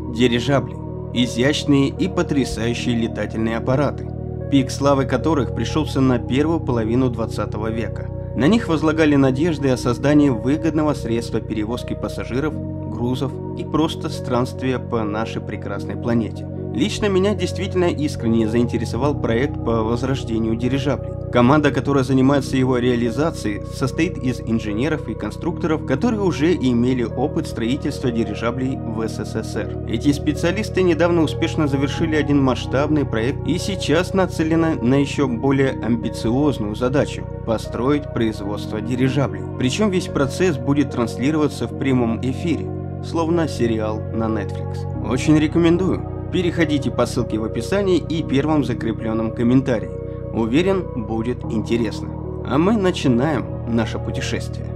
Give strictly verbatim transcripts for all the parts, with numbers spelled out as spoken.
Дирижабли – изящные и потрясающие летательные аппараты, пик славы которых пришелся на первую половину двадцатого века. На них возлагали надежды о создании выгодного средства перевозки пассажиров, грузов и просто странствия по нашей прекрасной планете. Лично меня действительно искренне заинтересовал проект по возрождению дирижаблей. Команда, которая занимается его реализацией, состоит из инженеров и конструкторов, которые уже имели опыт строительства дирижаблей в эс эс эс эр. Эти специалисты недавно успешно завершили один масштабный проект и сейчас нацелены на еще более амбициозную задачу – построить производство дирижаблей. Причем весь процесс будет транслироваться в прямом эфире, словно сериал на Netflix. Очень рекомендую. Переходите по ссылке в описании и первом закрепленном комментарии. Уверен, будет интересно. А мы начинаем наше путешествие.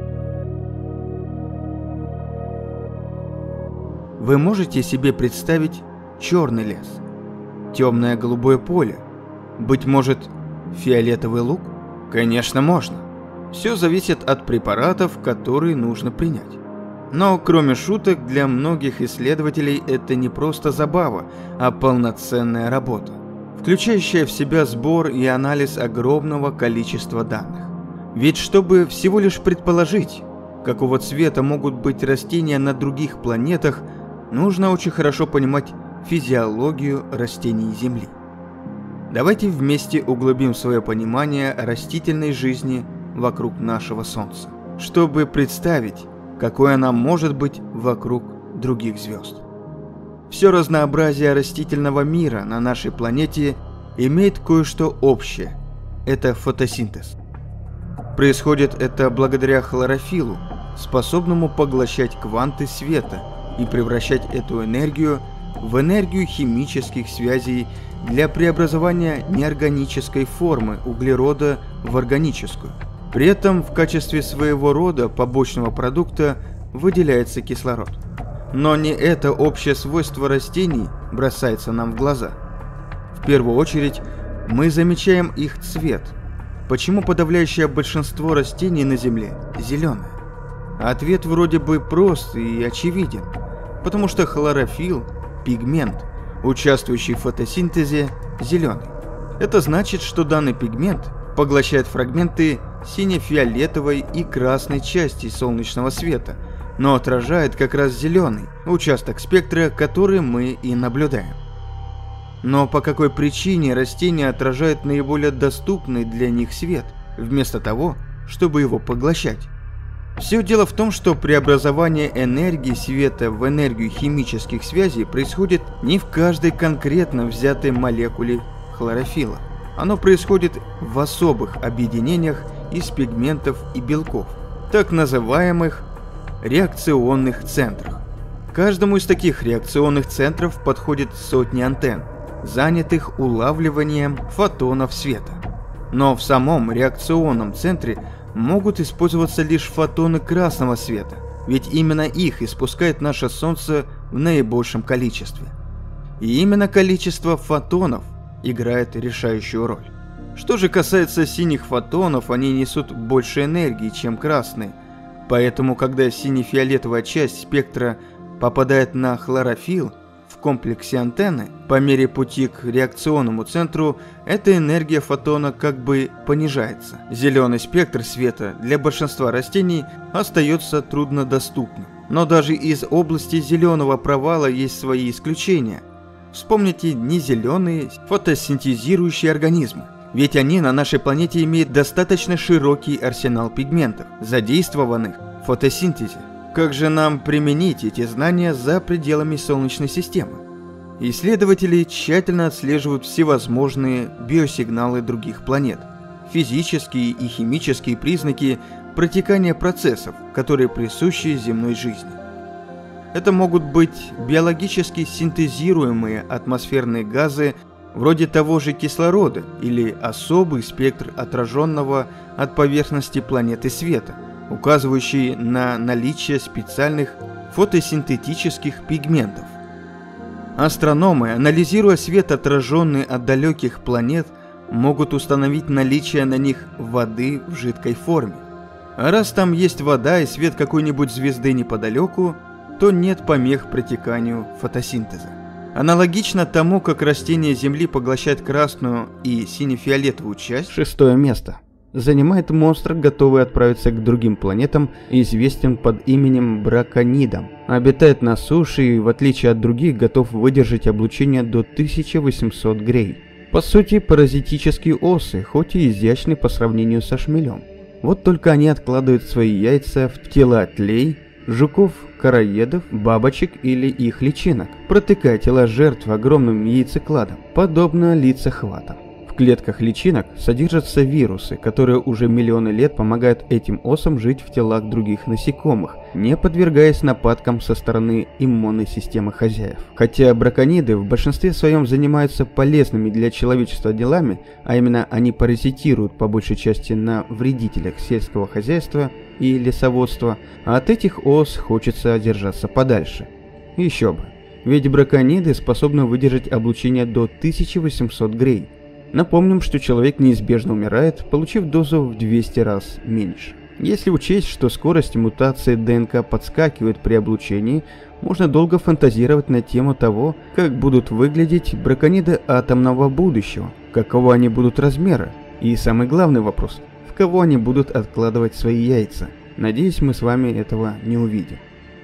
Вы можете себе представить черный лес, темное голубое поле, быть может, фиолетовый луг? Конечно, можно. Все зависит от препаратов, которые нужно принять. Но кроме шуток, для многих исследователей это не просто забава, а полноценная работа, включающая в себя сбор и анализ огромного количества данных. Ведь чтобы всего лишь предположить, какого цвета могут быть растения на других планетах, нужно очень хорошо понимать физиологию растений Земли. Давайте вместе углубим свое понимание растительной жизни вокруг нашего Солнца, чтобы представить, какой она может быть вокруг других звезд. Все разнообразие растительного мира на нашей планете имеет кое-что общее – это фотосинтез. Происходит это благодаря хлорофиллу, способному поглощать кванты света и превращать эту энергию в энергию химических связей для преобразования неорганической формы углерода в органическую. При этом в качестве своего рода побочного продукта выделяется кислород. Но не это общее свойство растений бросается нам в глаза. В первую очередь мы замечаем их цвет. Почему подавляющее большинство растений на Земле зеленое? Ответ вроде бы прост и очевиден. Потому что хлорофилл – пигмент, участвующий в фотосинтезе, зеленый. Это значит, что данный пигмент поглощает фрагменты сине-фиолетовой и красной части солнечного света, но отражает как раз зеленый участок спектра, который мы и наблюдаем. Но по какой причине растения отражают наиболее доступный для них свет, вместо того, чтобы его поглощать? Все дело в том, что преобразование энергии света в энергию химических связей происходит не в каждой конкретно взятой молекуле хлорофилла. Оно происходит в особых объединениях из пигментов и белков, так называемых реакционных центрах. Каждому из таких реакционных центров подходит сотни антенн, занятых улавливанием фотонов света. Но в самом реакционном центре могут использоваться лишь фотоны красного света, ведь именно их испускает наше Солнце в наибольшем количестве. И именно количество фотонов играет решающую роль. Что же касается синих фотонов, они несут больше энергии, чем красные. Поэтому, когда сине-фиолетовая часть спектра попадает на хлорофилл в комплексе антенны, по мере пути к реакционному центру, эта энергия фотона как бы понижается. Зеленый спектр света для большинства растений остается труднодоступным. Но даже из области зеленого провала есть свои исключения. Вспомните незеленые фотосинтезирующие организмы. Ведь они на нашей планете имеют достаточно широкий арсенал пигментов, задействованных в фотосинтезе. Как же нам применить эти знания за пределами Солнечной системы? Исследователи тщательно отслеживают всевозможные биосигналы других планет, физические и химические признаки протекания процессов, которые присущи земной жизни. Это могут быть биологически синтезируемые атмосферные газы, вроде того же кислорода, или особый спектр отраженного от поверхности планеты света, указывающий на наличие специальных фотосинтетических пигментов. Астрономы, анализируя свет, отраженный от далеких планет, могут установить наличие на них воды в жидкой форме. А раз там есть вода и свет какой-нибудь звезды неподалеку, то нет помех протеканию фотосинтеза. Аналогично тому, как растения Земли поглощают красную и сине-фиолетовую часть, шестое место занимает монстр, готовый отправиться к другим планетам, известен под именем браконидом. Обитает на суше и, в отличие от других, готов выдержать облучение до тысячи восьмисот грей. По сути, паразитические осы, хоть и изящны по сравнению со шмелем. Вот только они откладывают свои яйца в тела тлей, жуков, короедов, бабочек или их личинок, протыкая тела жертв огромным яйцекладом, подобно лицехватам. В клетках личинок содержатся вирусы, которые уже миллионы лет помогают этим осам жить в телах других насекомых, не подвергаясь нападкам со стороны иммунной системы хозяев. Хотя бракониды в большинстве своем занимаются полезными для человечества делами, а именно они паразитируют по большей части на вредителях сельского хозяйства и лесоводства, а от этих ос хочется держаться подальше. Еще бы, ведь бракониды способны выдержать облучение до тысячи восьмисот грей. Напомним, что человек неизбежно умирает, получив дозу в двести раз меньше. Если учесть, что скорость мутации ДНК подскакивает при облучении, можно долго фантазировать на тему того, как будут выглядеть бракониды атомного будущего, какого они будут размера, и самый главный вопрос – в кого они будут откладывать свои яйца. Надеюсь, мы с вами этого не увидим.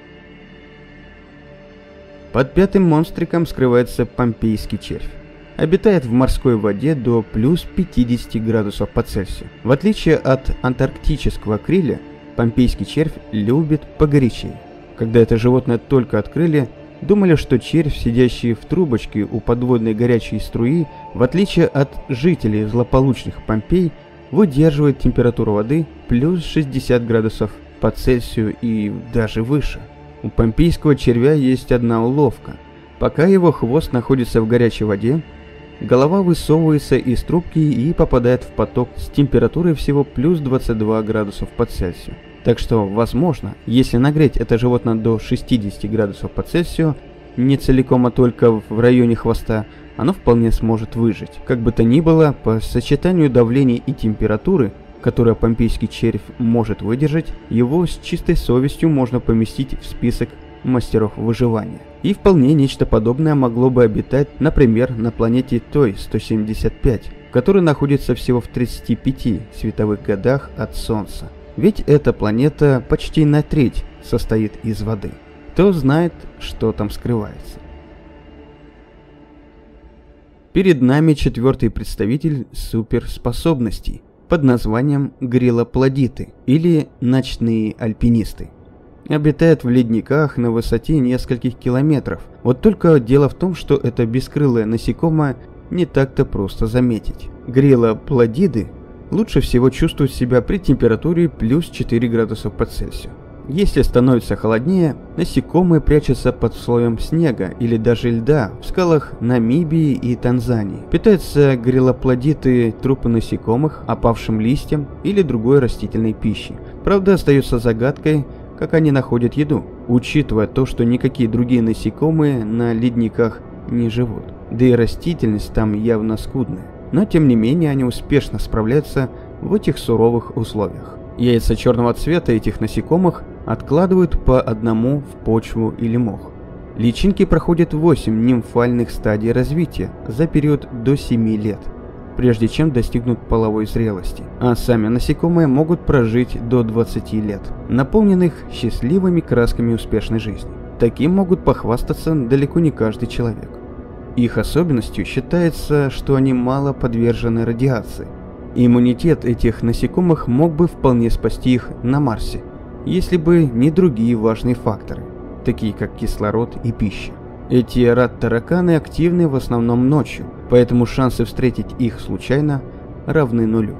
Под пятым монстриком скрывается помпейский червь. Обитает в морской воде до плюс пятидесяти градусов по Цельсию. В отличие от антарктического криля, помпейский червь любит погорячее. Когда это животное только открыли, думали, что червь, сидящий в трубочке у подводной горячей струи, в отличие от жителей злополучных Помпей, выдерживает температуру воды плюс шестьдесят градусов по Цельсию и даже выше. У помпейского червя есть одна уловка. Пока его хвост находится в горячей воде, голова высовывается из трубки и попадает в поток с температурой всего плюс двадцать два градусов по Цельсию. Так что, возможно, если нагреть это животное до шестидесяти градусов по Цельсию, не целиком, а только в районе хвоста, оно вполне сможет выжить. Как бы то ни было, по сочетанию давления и температуры, которое помпейский червь может выдержать, его с чистой совестью можно поместить в список мастеров выживания. И вполне нечто подобное могло бы обитать, например, на планете Той сто семьдесят пять, которая находится всего в тридцати пяти световых годах от Солнца. Ведь эта планета почти на треть состоит из воды. Кто знает, что там скрывается. Перед нами четвертый представитель суперспособностей под названием грилоплодиты или ночные альпинисты. Обитает в ледниках на высоте нескольких километров. Вот только дело в том, что это бескрылое насекомое не так-то просто заметить. Грилоплодиды лучше всего чувствуют себя при температуре плюс четыре градуса по Цельсию. Если становится холоднее, насекомые прячутся под слоем снега или даже льда в скалах Намибии и Танзании. Питаются грилоплодиты трупы насекомых, опавшим листьям или другой растительной пищей. Правда, остается загадкой, как они находят еду, учитывая то, что никакие другие насекомые на ледниках не живут. Да и растительность там явно скудная. Но тем не менее они успешно справляются в этих суровых условиях. Яйца черного цвета этих насекомых откладывают по одному в почву или мох. Личинки проходят восемь нимфальных стадий развития за период до семи лет, прежде чем достигнут половой зрелости, а сами насекомые могут прожить до двадцати лет, наполненных счастливыми красками успешной жизни. Таким могут похвастаться далеко не каждый человек. Их особенностью считается, что они мало подвержены радиации. Иммунитет этих насекомых мог бы вполне спасти их на Марсе, если бы не другие важные факторы, такие как кислород и пища. Эти рад-тараканы активны в основном ночью, поэтому шансы встретить их случайно равны нулю.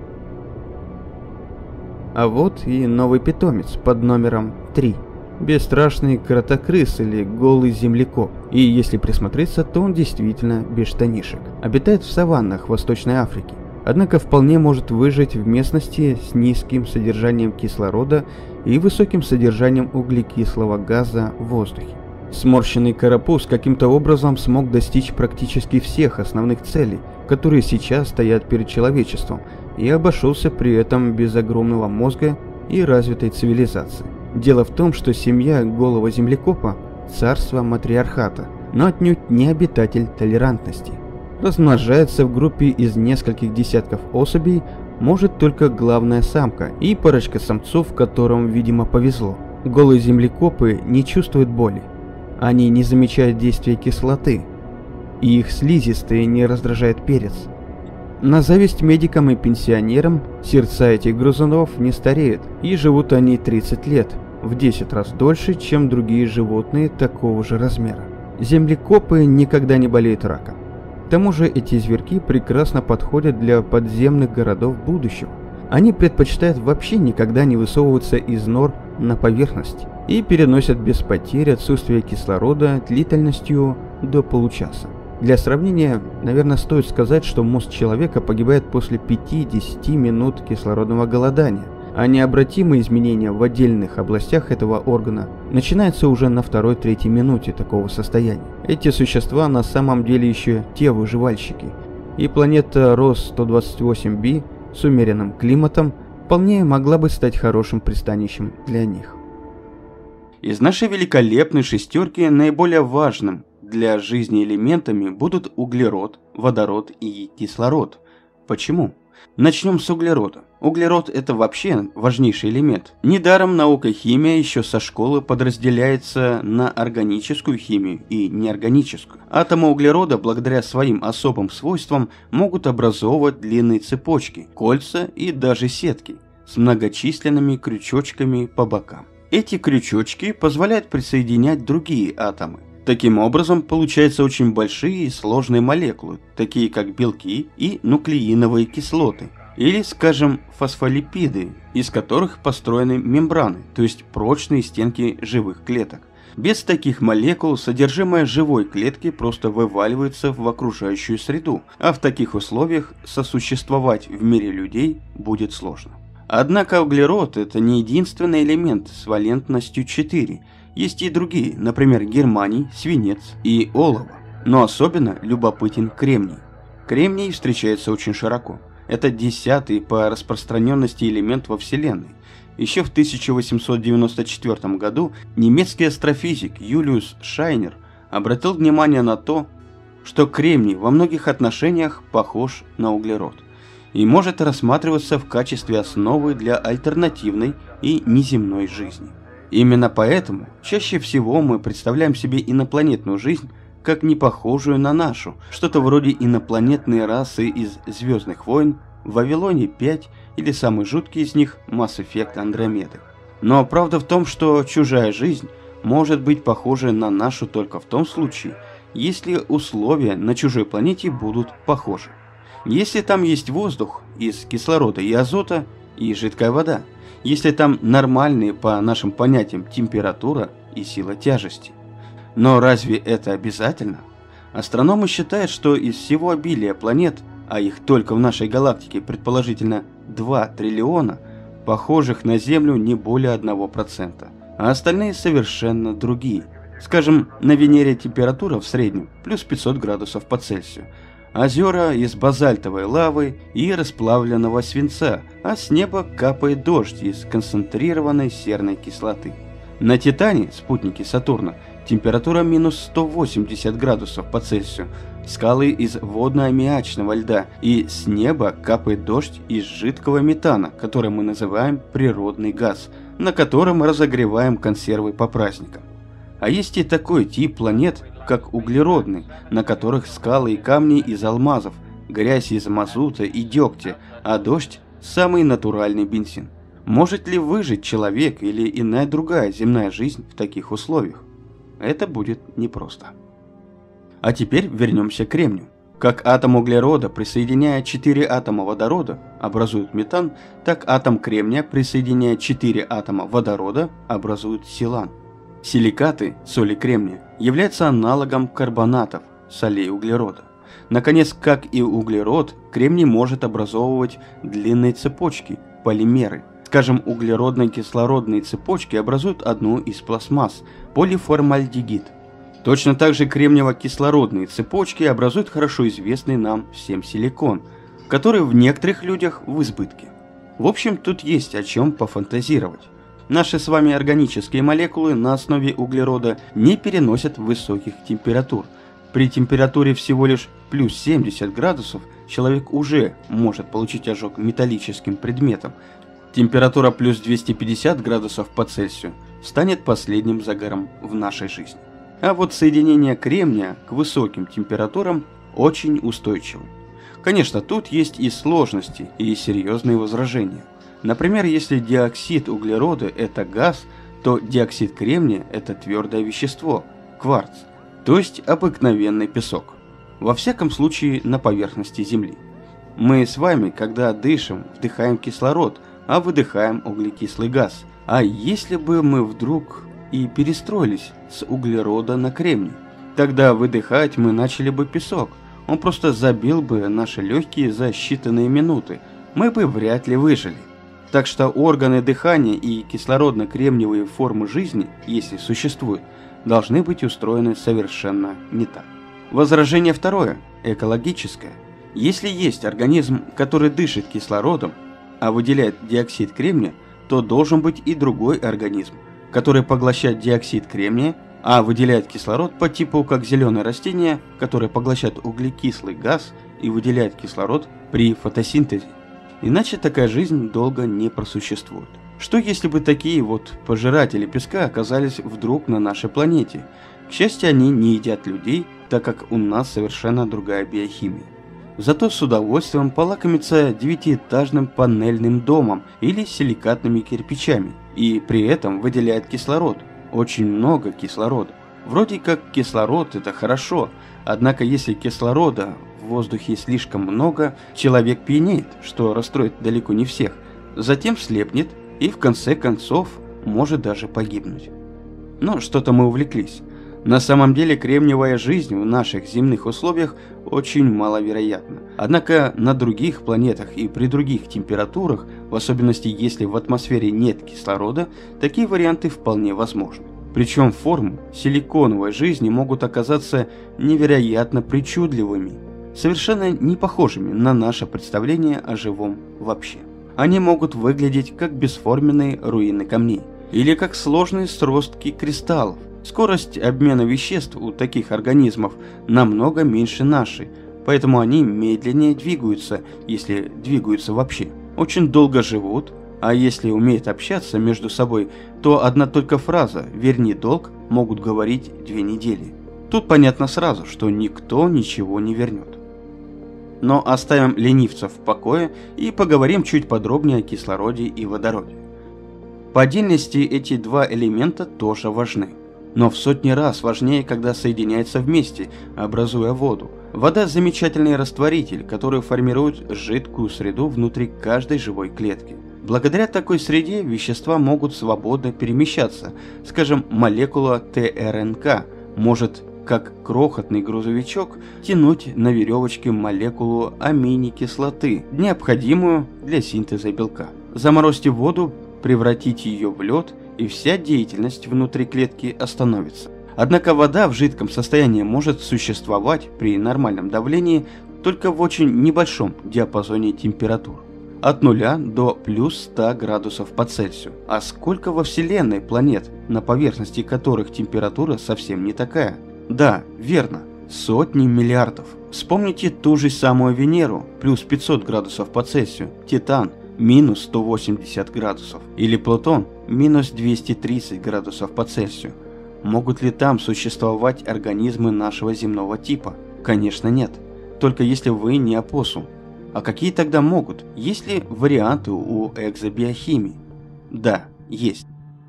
А вот и новый питомец под номером три. Бесстрашный кротокрыс или голый землекоп. И если присмотреться, то он действительно без штанишек. Обитает в саваннах Восточной Африки. Однако вполне может выжить в местности с низким содержанием кислорода и высоким содержанием углекислого газа в воздухе. Сморщенный карапуз каким-то образом смог достичь практически всех основных целей, которые сейчас стоят перед человечеством, и обошелся при этом без огромного мозга и развитой цивилизации. Дело в том, что семья голого землекопа – царство матриархата, но отнюдь не обитатель толерантности. Размножается в группе из нескольких десятков особей может только главная самка и парочка самцов, которым, видимо, повезло. Голые землекопы не чувствуют боли. Они не замечают действия кислоты, и их слизистые не раздражает перец. На зависть медикам и пенсионерам, сердца этих грызунов не стареют, и живут они тридцать лет, в десять раз дольше, чем другие животные такого же размера. Землекопы никогда не болеют раком. К тому же эти зверьки прекрасно подходят для подземных городов будущего. Они предпочитают вообще никогда не высовываться из нор на поверхность и переносят без потерь отсутствие кислорода длительностью до получаса. Для сравнения, наверное, стоит сказать, что мозг человека погибает после пяти-десяти минут кислородного голодания, а необратимые изменения в отдельных областях этого органа начинаются уже на второй-третьей минуте такого состояния. Эти существа на самом деле еще те выживальщики, и планета Рос сто двадцать восемь би с умеренным климатом вполне могла бы стать хорошим пристанищем для них. Из нашей великолепной шестерки наиболее важным для жизни элементами будут углерод, водород и кислород. Почему? Начнем с углерода. Углерод – это вообще важнейший элемент. Недаром наука химия еще со школы подразделяется на органическую химию и неорганическую. Атомы углерода, благодаря своим особым свойствам, могут образовывать длинные цепочки, кольца и даже сетки с многочисленными крючочками по бокам. Эти крючочки позволяют присоединять другие атомы. Таким образом, получаются очень большие и сложные молекулы, такие как белки и нуклеиновые кислоты, или, скажем, фосфолипиды, из которых построены мембраны, то есть прочные стенки живых клеток. Без таких молекул содержимое живой клетки просто вываливается в окружающую среду, а в таких условиях сосуществовать в мире людей будет сложно. Однако углерод – это не единственный элемент с валентностью четыре. Есть и другие, например, германий, свинец и олово. Но особенно любопытен кремний. Кремний встречается очень широко. Это десятый по распространенности элемент во Вселенной. Еще в тысяча восемьсот девяносто четвёртом году немецкий астрофизик Юлиус Шайнер обратил внимание на то, что кремний во многих отношениях похож на углерод и может рассматриваться в качестве основы для альтернативной и неземной жизни. Именно поэтому чаще всего мы представляем себе инопланетную жизнь как не похожую на нашу, что-то вроде инопланетной расы из «Звездных войн», «Вавилоне пять» или самый жуткий из них «Mass Effect Андромеды». Но правда в том, что чужая жизнь может быть похожа на нашу только в том случае, если условия на чужой планете будут похожи. Если там есть воздух из кислорода и азота и жидкая вода, если там нормальные по нашим понятиям температура и сила тяжести. Но разве это обязательно? Астрономы считают, что из всего обилия планет, а их только в нашей галактике предположительно два триллиона, похожих на Землю не более одного процента, а остальные совершенно другие. Скажем, на Венере температура в среднем плюс пятьсот градусов по Цельсию. Озера из базальтовой лавы и расплавленного свинца, а с неба капает дождь из концентрированной серной кислоты. На Титане, спутнике Сатурна, температура минус сто восемьдесят градусов по Цельсию, скалы из водно-аммиачного льда, и с неба капает дождь из жидкого метана, который мы называем природный газ, на котором разогреваем консервы по праздникам. А есть и такой тип планет, как углеродный, на которых скалы и камни из алмазов, грязь из мазута и дегтя, а дождь – самый натуральный бензин. Может ли выжить человек или иная другая земная жизнь в таких условиях? Это будет непросто. А теперь вернемся к кремнию. Как атом углерода, присоединяя четыре атома водорода, образует метан, так атом кремния, присоединяя четыре атома водорода, образует силан. Силикаты, соли кремния, являются аналогом карбонатов, солей углерода. Наконец, как и углерод, кремний может образовывать длинные цепочки, полимеры. Скажем, углеродно-кислородные цепочки образуют одну из пластмасс – полиформальдегид. Точно так же кремниево-кислородные цепочки образуют хорошо известный нам всем силикон, который в некоторых людях в избытке. В общем, тут есть о чем пофантазировать. Наши с вами органические молекулы на основе углерода не переносят высоких температур. При температуре всего лишь плюс семьдесят градусов человек уже может получить ожог металлическим предметом. Температура плюс двести пятьдесят градусов по Цельсию станет последним загаром в нашей жизни. А вот соединение кремния к высоким температурам очень устойчивы. Конечно, тут есть и сложности, и серьезные возражения. Например, если диоксид углерода – это газ, то диоксид кремния – это твердое вещество – кварц, то есть обыкновенный песок. Во всяком случае, на поверхности Земли. Мы с вами, когда дышим, вдыхаем кислород, а выдыхаем углекислый газ. А если бы мы вдруг и перестроились с углерода на кремний, тогда выдыхать мы начали бы песок. Он просто забил бы наши легкие за считанные минуты. Мы бы вряд ли выжили. Так что органы дыхания и кислородно-кремниевые формы жизни, если существуют, должны быть устроены совершенно не так. Возражение второе, экологическое. Если есть организм, который дышит кислородом, а выделяет диоксид кремния, то должен быть и другой организм, который поглощает диоксид кремния, а выделяет кислород по типу как зеленое растение, которое поглощает углекислый газ и выделяет кислород при фотосинтезе. Иначе такая жизнь долго не просуществует. Что если бы такие вот пожиратели песка оказались вдруг на нашей планете? К счастью, они не едят людей, так как у нас совершенно другая биохимия. Зато с удовольствием полакомятся девятиэтажным панельным домом или силикатными кирпичами, и при этом выделяет кислород, очень много кислорода. Вроде как кислород это хорошо, однако если кислорода в воздухе слишком много, человек пьянеет, что расстроит далеко не всех, затем слепнет и в конце концов может даже погибнуть. Но что-то мы увлеклись. На самом деле кремниевая жизнь в наших земных условиях очень маловероятна. Однако на других планетах и при других температурах, в особенности если в атмосфере нет кислорода, такие варианты вполне возможны. Причем формы силиконовой жизни могут оказаться невероятно причудливыми, совершенно не похожими на наше представление о живом вообще. Они могут выглядеть как бесформенные руины камней, или как сложные сростки кристаллов. Скорость обмена веществ у таких организмов намного меньше нашей, поэтому они медленнее двигаются, если двигаются вообще. Очень долго живут, а если умеют общаться между собой, то одна только фраза «верни долг» могут говорить две недели. Тут понятно сразу, что никто ничего не вернет. Но оставим ленивцев в покое и поговорим чуть подробнее о кислороде и водороде. По отдельности эти два элемента тоже важны. Но в сотни раз важнее, когда соединяются вместе, образуя воду. Вода – замечательный растворитель, который формирует жидкую среду внутри каждой живой клетки. Благодаря такой среде вещества могут свободно перемещаться. Скажем, молекула ТРНК может, как крохотный грузовичок, тянуть на веревочке молекулу аминокислоты, необходимую для синтеза белка. Заморозьте воду, превратите ее в лед, и вся деятельность внутри клетки остановится. Однако вода в жидком состоянии может существовать при нормальном давлении только в очень небольшом диапазоне температур. От нуля до плюс ста градусов по Цельсию. А сколько во Вселенной планет, на поверхности которых температура совсем не такая? Да, верно, сотни миллиардов. Вспомните ту же самую Венеру, плюс пятьсот градусов по Цельсию, Титан, минус сто восемьдесят градусов, или Плутон, минус двести тридцать градусов по Цельсию. Могут ли там существовать организмы нашего земного типа? Конечно нет, только если вы не опоссум. А какие тогда могут? Есть ли варианты у экзобиохимии? Да, есть.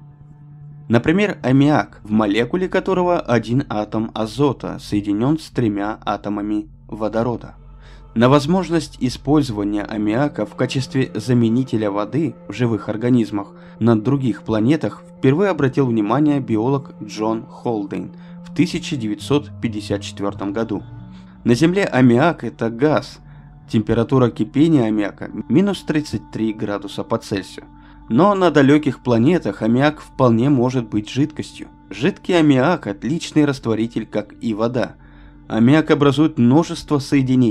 Например, аммиак, в молекуле которого один атом азота соединен с тремя атомами водорода. На возможность использования аммиака в качестве заменителя воды в живых организмах на других планетах впервые обратил внимание биолог Джон Холдейн в тысяча девятьсот пятьдесят четвёртом году. На Земле аммиак – это газ. Температура кипения аммиака – минус тридцать три градуса по Цельсию. Но на далеких планетах аммиак вполне может быть жидкостью. Жидкий аммиак – отличный растворитель, как и вода. Аммиак образует множество соединений,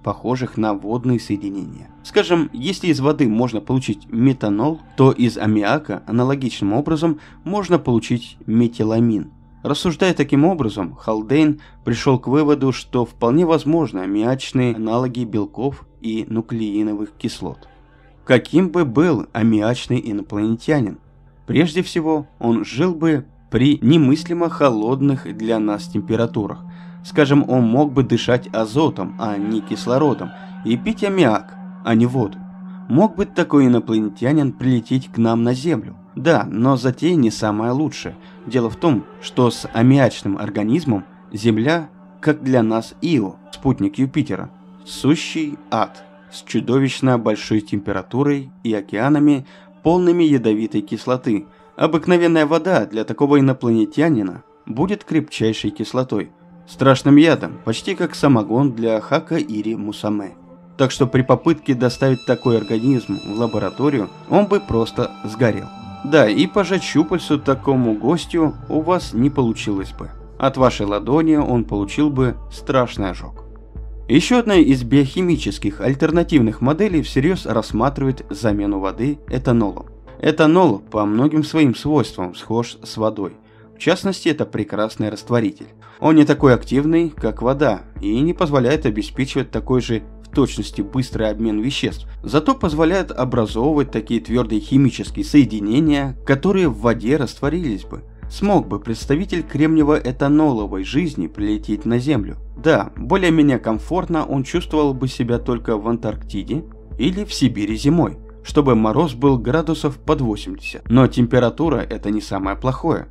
похожих на водные соединения. Скажем, если из воды можно получить метанол, то из аммиака аналогичным образом можно получить метиламин. Рассуждая таким образом, Халдейн пришел к выводу, что вполне возможны аммиачные аналоги белков и нуклеиновых кислот. Каким бы был аммиачный инопланетянин? Прежде всего, он жил бы при немыслимо холодных для нас температурах. Скажем, он мог бы дышать азотом, а не кислородом, и пить аммиак, а не воду. Мог бы такой инопланетянин прилететь к нам на Землю? Да, но затея не самая лучшая. Дело в том, что с аммиачным организмом Земля, как для нас Ио, спутник Юпитера, сущий ад, с чудовищно большой температурой и океанами, полными ядовитой кислоты. Обыкновенная вода для такого инопланетянина будет крепчайшей кислотой, страшным ядом, почти как самогон для Хака-Ири Мусаме. Так что при попытке доставить такой организм в лабораторию, он бы просто сгорел. Да, и пожать щупальцу такому гостю у вас не получилось бы. От вашей ладони он получил бы страшный ожог. Еще одна из биохимических альтернативных моделей всерьез рассматривает замену воды этанолом. Этанол по многим своим свойствам схож с водой. В частности, это прекрасный растворитель. Он не такой активный, как вода, и не позволяет обеспечивать такой же в точности быстрый обмен веществ, зато позволяет образовывать такие твердые химические соединения, которые в воде растворились бы. Смог бы представитель кремниево-этаноловой жизни прилететь на Землю? Да, более-менее комфортно он чувствовал бы себя только в Антарктиде или в Сибири зимой, чтобы мороз был градусов под восемьдесят. Но температура – это не самое плохое.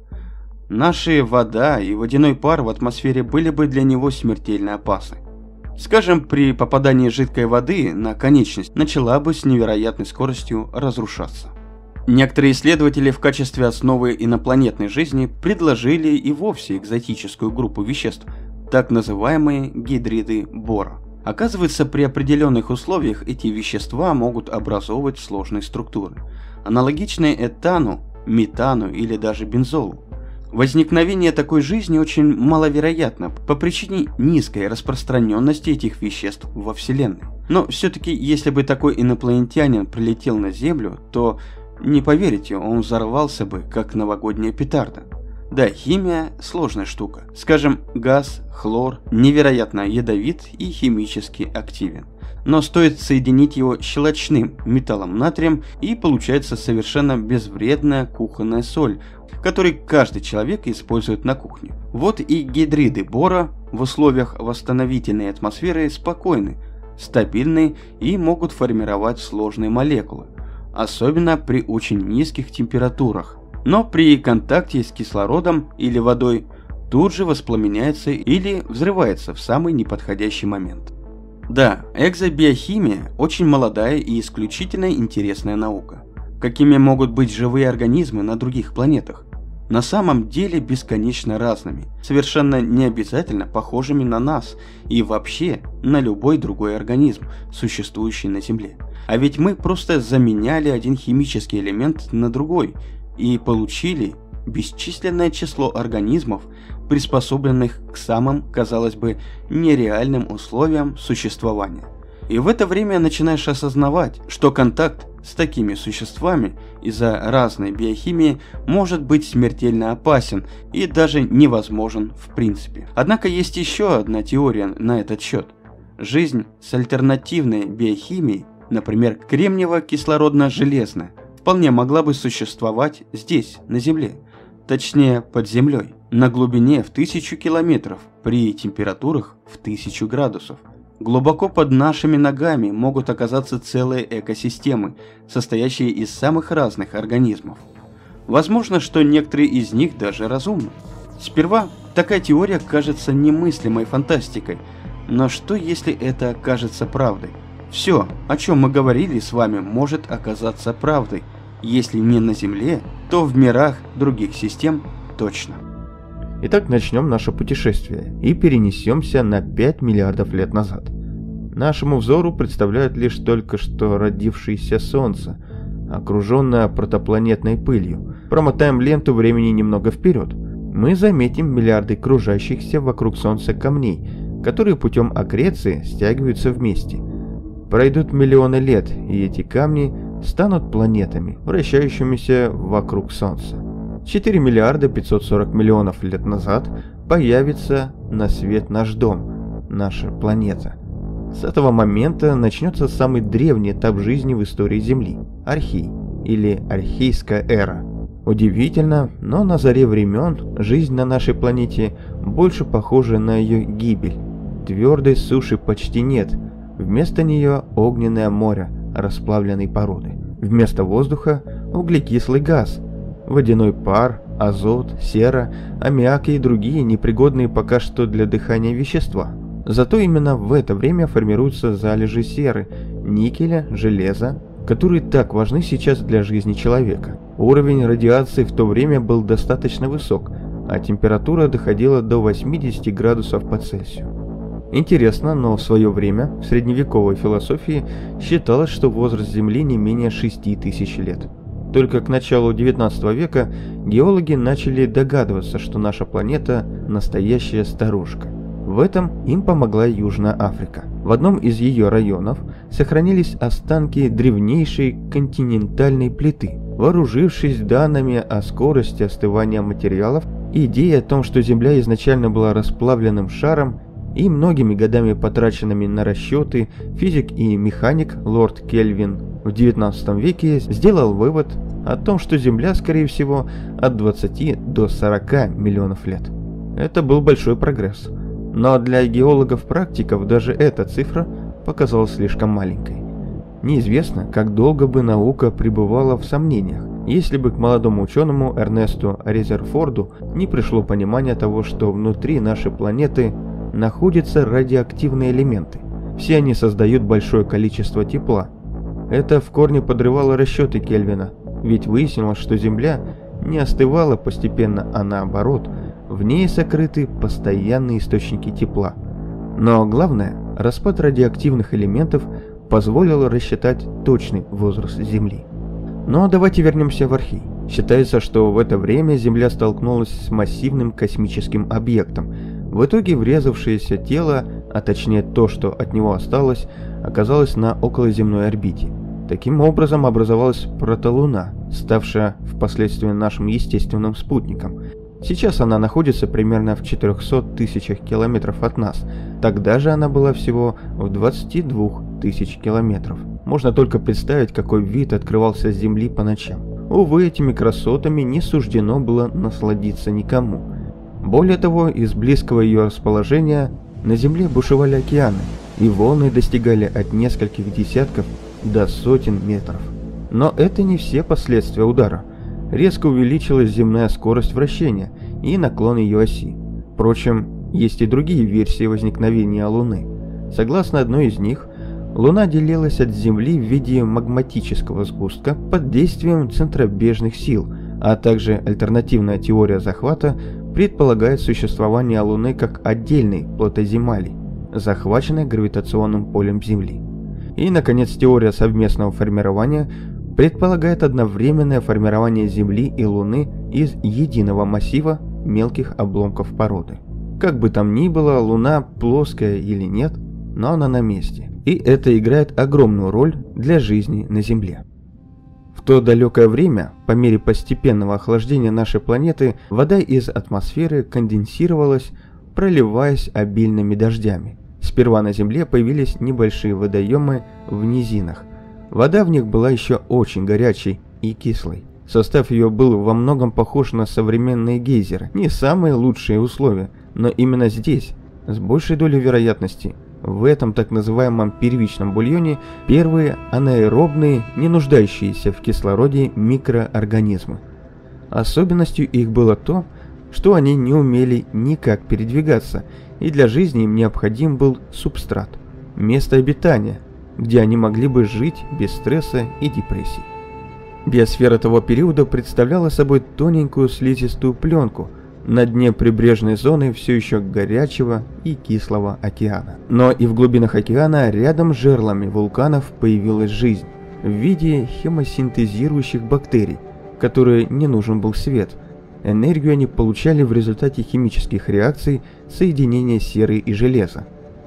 Наша вода и водяной пар в атмосфере были бы для него смертельно опасны. Скажем, при попадании жидкой воды на конечность начала бы с невероятной скоростью разрушаться. Некоторые исследователи в качестве основы инопланетной жизни предложили и вовсе экзотическую группу веществ, так называемые гидриды бора. Оказывается, при определенных условиях эти вещества могут образовывать сложные структуры, аналогичные этану, метану или даже бензолу. Возникновение такой жизни очень маловероятно по причине низкой распространенности этих веществ во Вселенной. Но все-таки, если бы такой инопланетянин прилетел на Землю, то, не поверите, он взорвался бы, как новогодняя петарда. Да, химия – сложная штука. Скажем, газ, хлор невероятно ядовит и химически активен. Но стоит соединить его щелочным металлом натрием, и получается совершенно безвредная кухонная соль, которую каждый человек использует на кухне. Вот и гидриды бора в условиях восстановительной атмосферы спокойны, стабильны и могут формировать сложные молекулы, особенно при очень низких температурах. Но при контакте с кислородом или водой тут же воспламеняется или взрывается в самый неподходящий момент. Да, экзобиохимия очень молодая и исключительно интересная наука. Какими могут быть живые организмы на других планетах? На самом деле бесконечно разными, совершенно не обязательно похожими на нас и вообще на любой другой организм, существующий на Земле. А ведь мы просто заменяли один химический элемент на другой и получили бесчисленное число организмов, приспособленных к самым, казалось бы, нереальным условиям существования. И в это время начинаешь осознавать, что контакт с такими существами из-за разной биохимии может быть смертельно опасен и даже невозможен в принципе. Однако есть еще одна теория на этот счет. Жизнь с альтернативной биохимией, например, кремниево-кислородно-железная, вполне могла бы существовать здесь, на Земле, точнее под землей, на глубине в тысячу километров, при температурах в тысячу градусов. Глубоко под нашими ногами могут оказаться целые экосистемы, состоящие из самых разных организмов. Возможно, что некоторые из них даже разумны. Сперва такая теория кажется немыслимой фантастикой, но что если это окажется правдой? Все, о чем мы говорили с вами, может оказаться правдой. Если не на Земле, то в мирах других систем точно. Итак, начнем наше путешествие и перенесемся на пять миллиардов лет назад. Нашему взору представляют лишь только что родившееся Солнце, окруженное протопланетной пылью. Промотаем ленту времени немного вперед. Мы заметим миллиарды кружащихся вокруг Солнца камней, которые путем аккреции стягиваются вместе. Пройдут миллионы лет, и эти камни станут планетами, вращающимися вокруг Солнца. четыре миллиарда пятьсот сорок миллионов лет назад появится на свет наш дом, наша планета. С этого момента начнется самый древний этап жизни в истории Земли – Архей, или Архейская эра. Удивительно, но на заре времен жизнь на нашей планете больше похожа на ее гибель. Твердой суши почти нет, вместо нее огненное море расплавленной породы. Вместо воздуха – углекислый газ, водяной пар, азот, сера, аммиак и другие непригодные пока что для дыхания вещества. Зато именно в это время формируются залежи серы, никеля, железа, которые так важны сейчас для жизни человека. Уровень радиации в то время был достаточно высок, а температура доходила до восьмидесяти градусов по Цельсию. Интересно, но в свое время в средневековой философии считалось, что возраст Земли не менее шести тысяч лет. Только к началу девятнадцатого века геологи начали догадываться, что наша планета – настоящая старушка. В этом им помогла Южная Африка. В одном из ее районов сохранились останки древнейшей континентальной плиты. Вооружившись данными о скорости остывания материалов, идея о том, что Земля изначально была расплавленным шаром, и многими годами потраченными на расчеты, физик и механик лорд Кельвин в девятнадцатом веке сделал вывод о том, что Земля, скорее всего, от двадцати до сорока миллионов лет. Это был большой прогресс. Но для геологов-практиков даже эта цифра показалась слишком маленькой. Неизвестно, как долго бы наука пребывала в сомнениях, если бы к молодому ученому Эрнесту Резерфорду не пришло понимание того, что внутри нашей планеты находятся радиоактивные элементы. Все они создают большое количество тепла. Это в корне подрывало расчеты Кельвина, ведь выяснилось, что Земля не остывала постепенно, а наоборот, в ней сокрыты постоянные источники тепла. Но главное, распад радиоактивных элементов позволил рассчитать точный возраст Земли. Но давайте вернемся в Архей. Считается, что в это время Земля столкнулась с массивным космическим объектом. В итоге врезавшееся тело, а точнее то, что от него осталось, оказалось на околоземной орбите. Таким образом образовалась протолуна, ставшая впоследствии нашим естественным спутником. Сейчас она находится примерно в четырехстах тысячах километров от нас. Тогда же она была всего в двадцати двух тысячах километров. Можно только представить, какой вид открывался с Земли по ночам. Увы, этими красотами не суждено было насладиться никому. Более того, из близкого ее расположения на Земле бушевали океаны, и волны достигали от нескольких десятков до сотен метров. Но это не все последствия удара. Резко увеличилась земная скорость вращения и наклон ее оси. Впрочем, есть и другие версии возникновения Луны. Согласно одной из них, Луна делилась от Земли в виде магматического сгустка под действием центробежных сил, а также альтернативная теория захвата предполагает существование Луны как отдельной плотоземали, захваченной гравитационным полем Земли. И, наконец, теория совместного формирования предполагает одновременное формирование Земли и Луны из единого массива мелких обломков породы. Как бы там ни было, Луна плоская или нет, но она на месте. И это играет огромную роль для жизни на Земле. В то далекое время, по мере постепенного охлаждения нашей планеты, вода из атмосферы конденсировалась, проливаясь обильными дождями. Сперва на Земле появились небольшие водоемы в низинах. Вода в них была еще очень горячей и кислой. Состав ее был во многом похож на современные гейзеры. Не самые лучшие условия, но именно здесь, с большей долей вероятности, в этом так называемом первичном бульоне, первые анаэробные, не нуждающиеся в кислороде микроорганизмы. Особенностью их было то, что они не умели никак передвигаться, и для жизни им необходим был субстрат, место обитания, где они могли бы жить без стресса и депрессий. Биосфера того периода представляла собой тоненькую слизистую пленку на дне прибрежной зоны все еще горячего и кислого океана. Но и в глубинах океана рядом с жерлами вулканов появилась жизнь в виде хемосинтезирующих бактерий, которой не нужен был свет. Энергию они получали в результате химических реакций соединения серы и железа.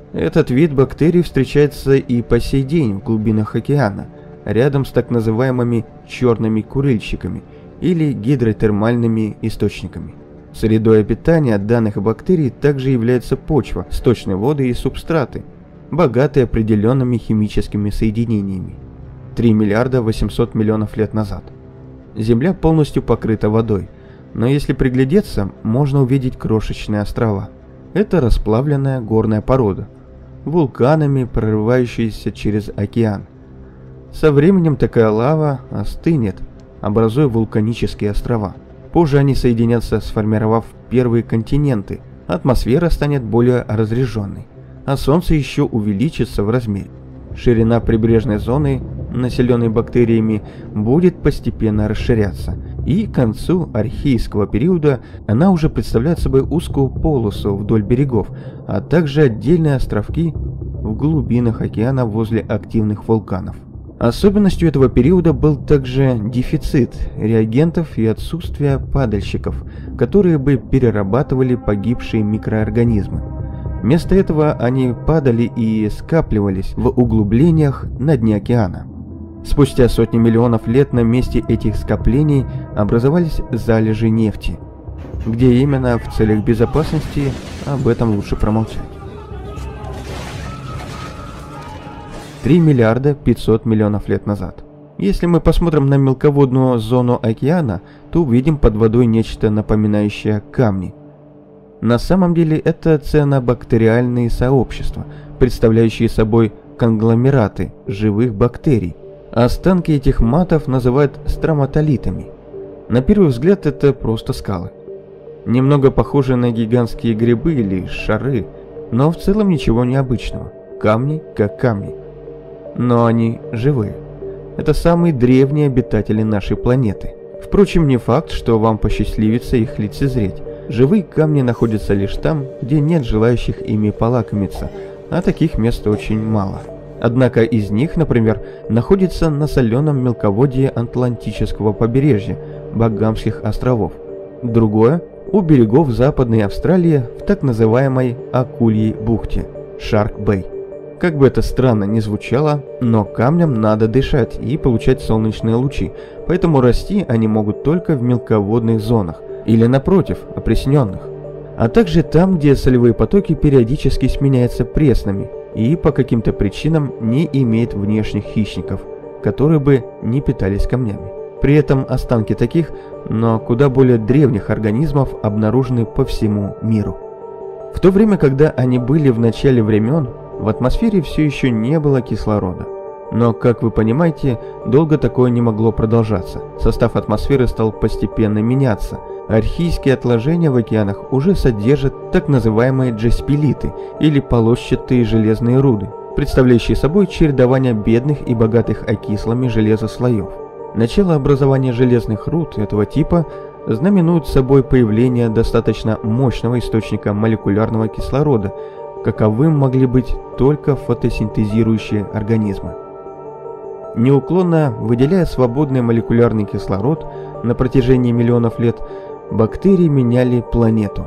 Этот вид бактерий встречается и по сей день в глубинах океана, рядом с так называемыми черными курильщиками или гидротермальными источниками. Средой обитания данных бактерий также является почва, сточные воды и субстраты, богатые определенными химическими соединениями. три миллиарда восемьсот миллионов лет назад. Земля полностью покрыта водой, но если приглядеться, можно увидеть крошечные острова. Это расплавленная горная порода, вулканами прорывающаяся через океан. Со временем такая лава остынет, образуя вулканические острова. Позже они соединятся, сформировав первые континенты, атмосфера станет более разреженной, а Солнце еще увеличится в размере. Ширина прибрежной зоны, населенной бактериями, будет постепенно расширяться, и к концу архейского периода она уже представляет собой узкую полосу вдоль берегов, а также отдельные островки в глубинах океана возле активных вулканов. Особенностью этого периода был также дефицит реагентов и отсутствие падальщиков, которые бы перерабатывали погибшие микроорганизмы. Вместо этого они падали и скапливались в углублениях на дне океана. Спустя сотни миллионов лет на месте этих скоплений образовались залежи нефти. Где именно, в целях безопасности, об этом лучше промолчать. три миллиарда пятьсот миллионов лет назад. Если мы посмотрим на мелководную зону океана, то увидим под водой нечто напоминающее камни. На самом деле это цианобактериальные сообщества, представляющие собой конгломераты живых бактерий. Останки этих матов называют строматолитами. На первый взгляд это просто скалы. Немного похожи на гигантские грибы или шары, но в целом ничего необычного. Камни как камни. Но они живые. Это самые древние обитатели нашей планеты. Впрочем, не факт, что вам посчастливится их лицезреть. Живые камни находятся лишь там, где нет желающих ими полакомиться, а таких мест очень мало. Однако из них, например, находится на соленом мелководье Атлантического побережья, Багамских островов. Другое – у берегов Западной Австралии в так называемой Акульей бухте, Шарк-Бэй. Как бы это странно ни звучало, но камням надо дышать и получать солнечные лучи, поэтому расти они могут только в мелководных зонах, или напротив, опресненных. А также там, где солевые потоки периодически сменяются пресными и по каким-то причинам не имеет внешних хищников, которые бы не питались камнями. При этом останки таких, но куда более древних организмов обнаружены по всему миру. В то время, когда они были в начале времен, в атмосфере все еще не было кислорода. Но, как вы понимаете, долго такое не могло продолжаться. Состав атмосферы стал постепенно меняться. Архейские отложения в океанах уже содержат так называемые джаспилиты, или полосчатые железные руды, представляющие собой чередование бедных и богатых окислами железа слоев. Начало образования железных руд этого типа знаменует собой появление достаточно мощного источника молекулярного кислорода, каковым могли быть только фотосинтезирующие организмы. Неуклонно выделяя свободный молекулярный кислород на протяжении миллионов лет, бактерии меняли планету.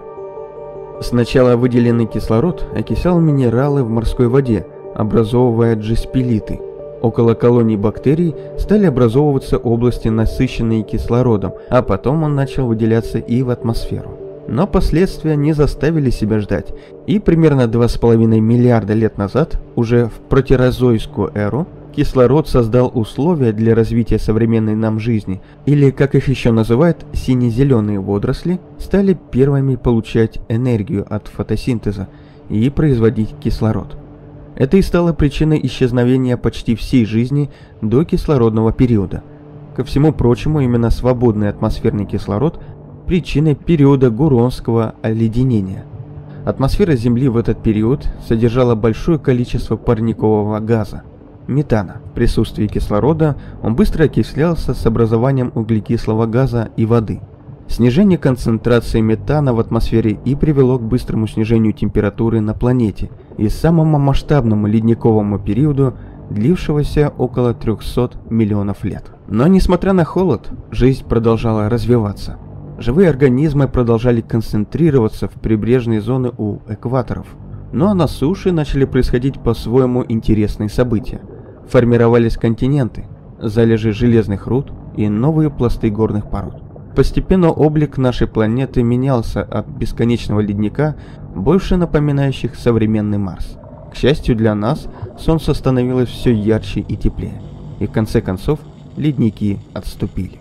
Сначала выделенный кислород окислял минералы в морской воде, образовывая джаспилиты. Около колоний бактерий стали образовываться области, насыщенные кислородом, а потом он начал выделяться и в атмосферу. Но последствия не заставили себя ждать, и примерно два с половиной миллиарда лет назад, уже в протерозойскую эру, кислород создал условия для развития современной нам жизни, или, как их еще называют, сине-зеленые водоросли, стали первыми получать энергию от фотосинтеза и производить кислород. Это и стало причиной исчезновения почти всей жизни до кислородного периода. Ко всему прочему, именно свободный атмосферный кислород – причиной периода Гуронского оледенения. Атмосфера Земли в этот период содержала большое количество парникового газа – метана. В присутствии кислорода он быстро окислялся с образованием углекислого газа и воды. Снижение концентрации метана в атмосфере и привело к быстрому снижению температуры на планете и самому масштабному ледниковому периоду, длившегося около трёхсот миллионов лет. Но несмотря на холод, жизнь продолжала развиваться. Живые организмы продолжали концентрироваться в прибрежной зоне у экваторов. Но на суше начали происходить по-своему интересные события. Формировались континенты, залежи железных руд и новые пласты горных пород. Постепенно облик нашей планеты менялся от бесконечного ледника, больше напоминающих современный Марс. К счастью для нас, Солнце становилось все ярче и теплее, и в конце концов ледники отступили.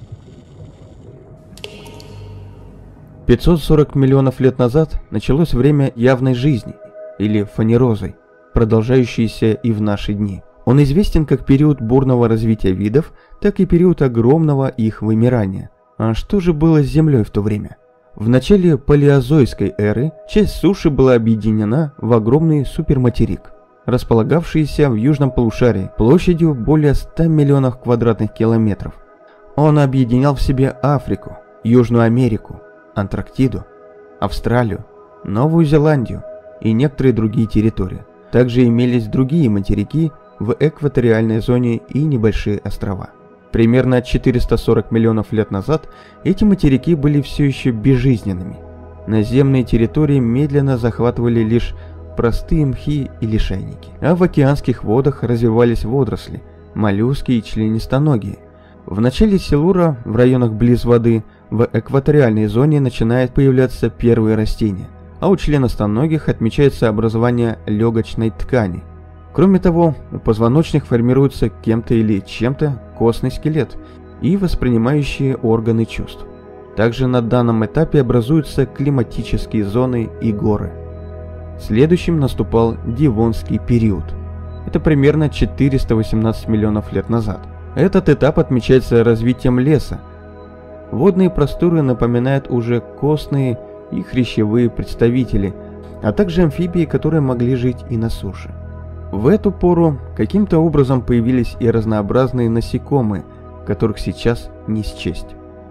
пятьсот сорок миллионов лет назад началось время явной жизни, или фанерозой, продолжающейся и в наши дни. Он известен как период бурного развития видов, так и период огромного их вымирания. А что же было с Землей в то время? В начале палеозойской эры часть суши была объединена в огромный суперматерик, располагавшийся в южном полушарии площадью более ста миллионов квадратных километров. Он объединял в себе Африку, Южную Америку, Антарктиду, Австралию, Новую Зеландию и некоторые другие территории. Также имелись другие материки в экваториальной зоне и небольшие острова. Примерно четыреста сорок миллионов лет назад эти материки были все еще безжизненными. Наземные территории медленно захватывали лишь простые мхи и лишайники, а в океанских водах развивались водоросли, моллюски и членистоногие. В начале Силура, в районах близ воды, в экваториальной зоне начинают появляться первые растения, а у членистоногих отмечается образование легочной ткани. Кроме того, у позвоночных формируется кем-то или чем-то костный скелет и воспринимающие органы чувств. Также на данном этапе образуются климатические зоны и горы. Следующим наступал Девонский период. Это примерно четыреста восемнадцать миллионов лет назад. Этот этап отмечается развитием леса. Водные просторы напоминают уже костные и хрящевые представители, а также амфибии, которые могли жить и на суше. В эту пору каким-то образом появились и разнообразные насекомые, которых сейчас не счесть.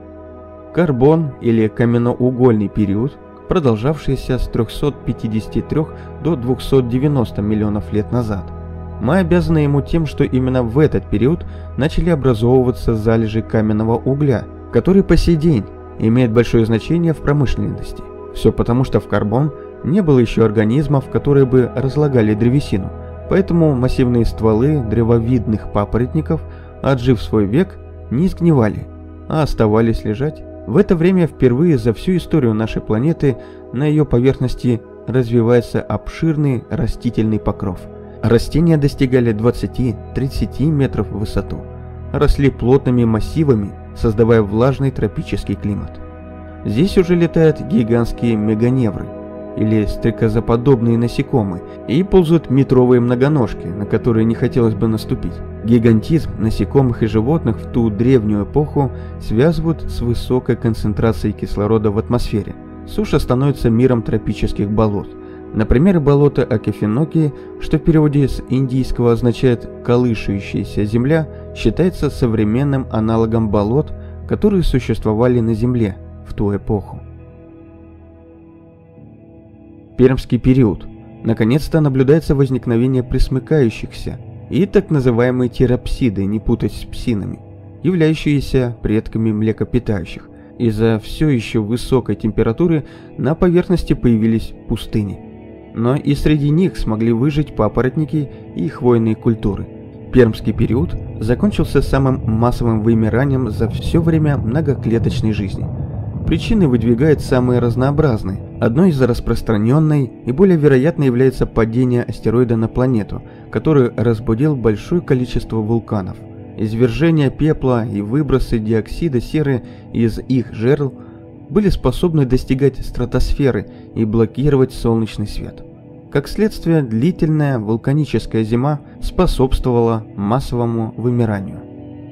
Карбон или каменноугольный период, продолжавшийся с трёхсот пятидесяти трёх до двухсот девяноста миллионов лет назад. Мы обязаны ему тем, что именно в этот период начали образовываться залежи каменного угля, который по сей день имеет большое значение в промышленности. Все потому, что в карбон не было еще организмов, которые бы разлагали древесину. Поэтому массивные стволы древовидных папоротников, отжив свой век, не сгнивали, а оставались лежать. В это время впервые за всю историю нашей планеты на ее поверхности развивается обширный растительный покров. Растения достигали двадцати-тридцати метров в высоту, росли плотными массивами, создавая влажный тропический климат. Здесь уже летают гигантские меганевры, или стрекозоподобные насекомые, и ползут метровые многоножки, на которые не хотелось бы наступить. Гигантизм насекомых и животных в ту древнюю эпоху связывают с высокой концентрацией кислорода в атмосфере. Суша становится миром тропических болот. Например, болото Окефеноки, что в переводе с индийского означает «колышущаяся земля», считается современным аналогом болот, которые существовали на Земле в ту эпоху. Пермский период. Наконец-то наблюдается возникновение пресмыкающихся и так называемые теропсиды, не путать с псинами, являющиеся предками млекопитающих. Из-за все еще высокой температуры на поверхности появились пустыни. Но и среди них смогли выжить папоротники и хвойные культуры. Пермский период закончился самым массовым вымиранием за все время многоклеточной жизни. Причины выдвигают самые разнообразные. Одной из распространенной и более вероятной является падение астероида на планету, который разбудил большое количество вулканов. Извержение пепла и выбросы диоксида серы из их жерл были способны достигать стратосферы и блокировать солнечный свет. Как следствие, длительная вулканическая зима способствовала массовому вымиранию.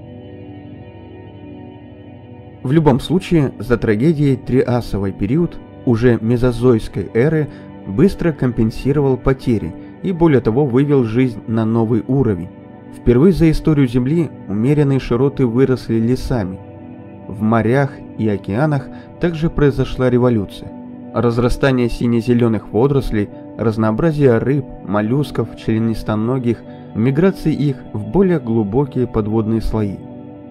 В любом случае, за трагедией Триасовый период уже мезозойской эры быстро компенсировал потери и, более того, вывел жизнь на новый уровень. Впервые за историю Земли умеренные широты выросли лесами. В морях и океанах также произошла революция. Разрастание сине-зеленых водорослей, разнообразие рыб, моллюсков, членистоногих, миграции их в более глубокие подводные слои.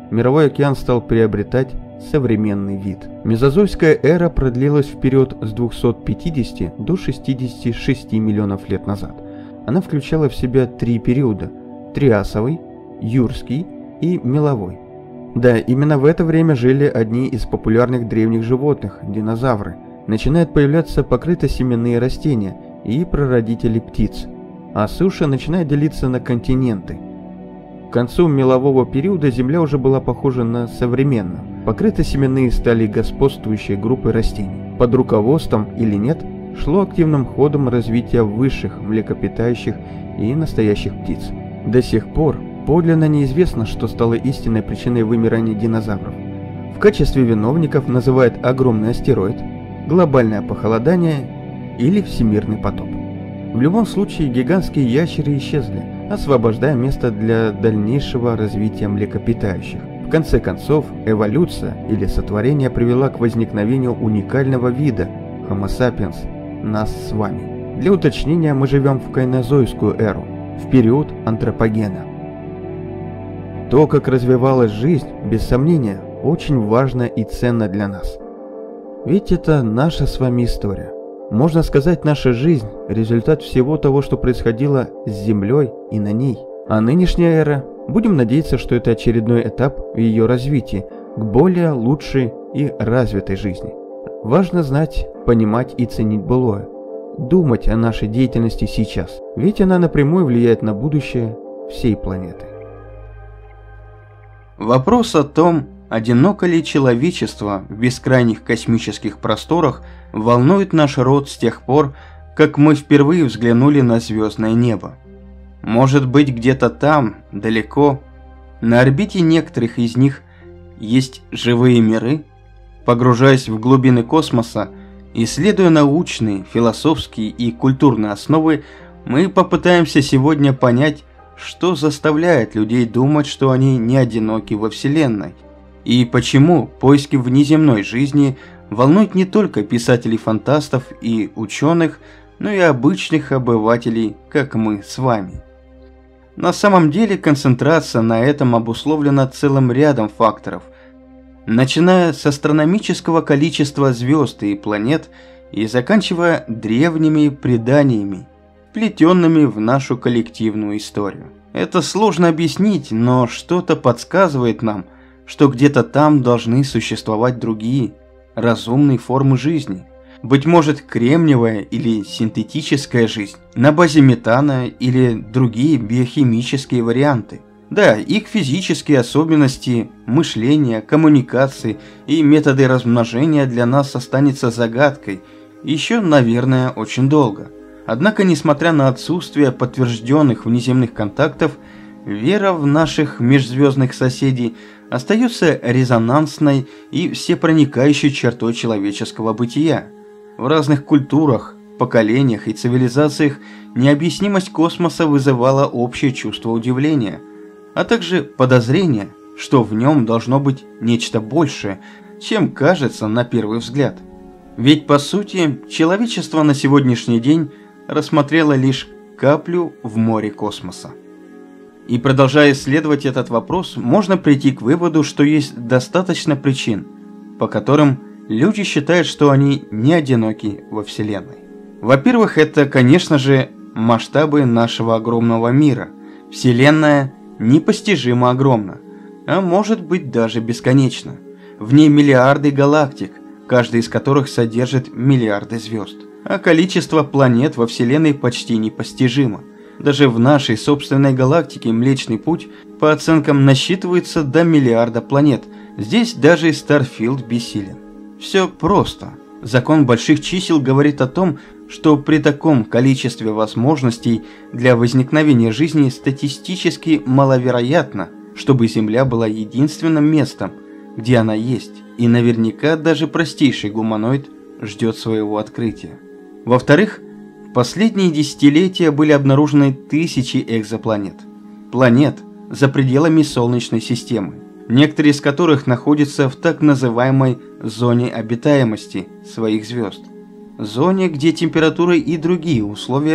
мировой океан стал приобретать современный вид. Мезозойская эра продлилась в период с двухсот пятидесяти до шестидесяти шести миллионов лет назад. Она включала в себя три периода – Триасовый, Юрский и Меловой. Да, именно в это время жили одни из популярных древних животных – динозавры. Начинают появляться покрытосеменные растения и прародители птиц, а суша начинает делиться на континенты. К концу мелового периода Земля уже была похожа на современную. Покрытосеменные стали господствующей группой растений. Под руководством или нет шло активным ходом развитие высших млекопитающих и настоящих птиц. До сих пор подлинно неизвестно, что стало истинной причиной вымирания динозавров. В качестве виновников называют огромный астероид, глобальное похолодание или всемирный потоп. В любом случае гигантские ящеры исчезли, освобождая место для дальнейшего развития млекопитающих. В конце концов, эволюция или сотворение привела к возникновению уникального вида Homo sapiens, нас с вами. Для уточнения, мы живем в кайнозойскую эру, в период антропогена. То, как развивалась жизнь, без сомнения, очень важно и ценно для нас. Ведь это наша с вами история. Можно сказать, наша жизнь – результат всего того, что происходило с Землей и на ней. А нынешняя эра, будем надеяться, что это очередной этап в ее развитии к более лучшей и развитой жизни. Важно знать, понимать и ценить былое. Думать о нашей деятельности сейчас, ведь она напрямую влияет на будущее всей планеты. Вопрос о том, одиноко ли человечество в бескрайних космических просторах, волнует наш род с тех пор, как мы впервые взглянули на звездное небо. Может быть, где-то там, далеко, на орбите некоторых из них есть живые миры? Погружаясь в глубины космоса, исследуя научные, философские и культурные основы, мы попытаемся сегодня понять, что заставляет людей думать, что они не одиноки во Вселенной. И почему поиски внеземной жизни волнуют не только писателей-фантастов и ученых, но и обычных обывателей, как мы с вами. На самом деле концентрация на этом обусловлена целым рядом факторов, начиная с астрономического количества звезд и планет и заканчивая древними преданиями, вплетенными в нашу коллективную историю. Это сложно объяснить, но что-то подсказывает нам, что где-то там должны существовать другие, разумные формы жизни. Быть может, кремниевая или синтетическая жизнь, на базе метана или другие биохимические варианты. Да, их физические особенности, мышления, коммуникации и методы размножения для нас останется загадкой еще, наверное, очень долго. Однако, несмотря на отсутствие подтвержденных внеземных контактов, вера в наших межзвездных соседей остается резонансной и всепроникающей чертой человеческого бытия. В разных культурах, поколениях и цивилизациях необъяснимость космоса вызывала общее чувство удивления, а также подозрение, что в нем должно быть нечто большее, чем кажется на первый взгляд. Ведь по сути, человечество на сегодняшний день рассмотрело лишь каплю в море космоса. И продолжая исследовать этот вопрос, можно прийти к выводу, что есть достаточно причин, по которым люди считают, что они не одиноки во Вселенной. Во-первых, это, конечно же, масштабы нашего огромного мира. Вселенная непостижимо огромна, а может быть даже бесконечна. В ней миллиарды галактик, каждый из которых содержит миллиарды звезд. А количество планет во Вселенной почти непостижимо. Даже в нашей собственной галактике Млечный Путь по оценкам насчитывается до миллиарда планет. Здесь даже и Старфилд бессилен. Все просто. Закон больших чисел говорит о том, что при таком количестве возможностей для возникновения жизни статистически маловероятно, чтобы Земля была единственным местом, где она есть, и наверняка даже простейший гуманоид ждет своего открытия. Во-вторых, в последние десятилетия были обнаружены тысячи экзопланет. Планет за пределами Солнечной системы, некоторые из которых находятся в так называемой зоне обитаемости своих звезд. Зоне, где температура и другие условия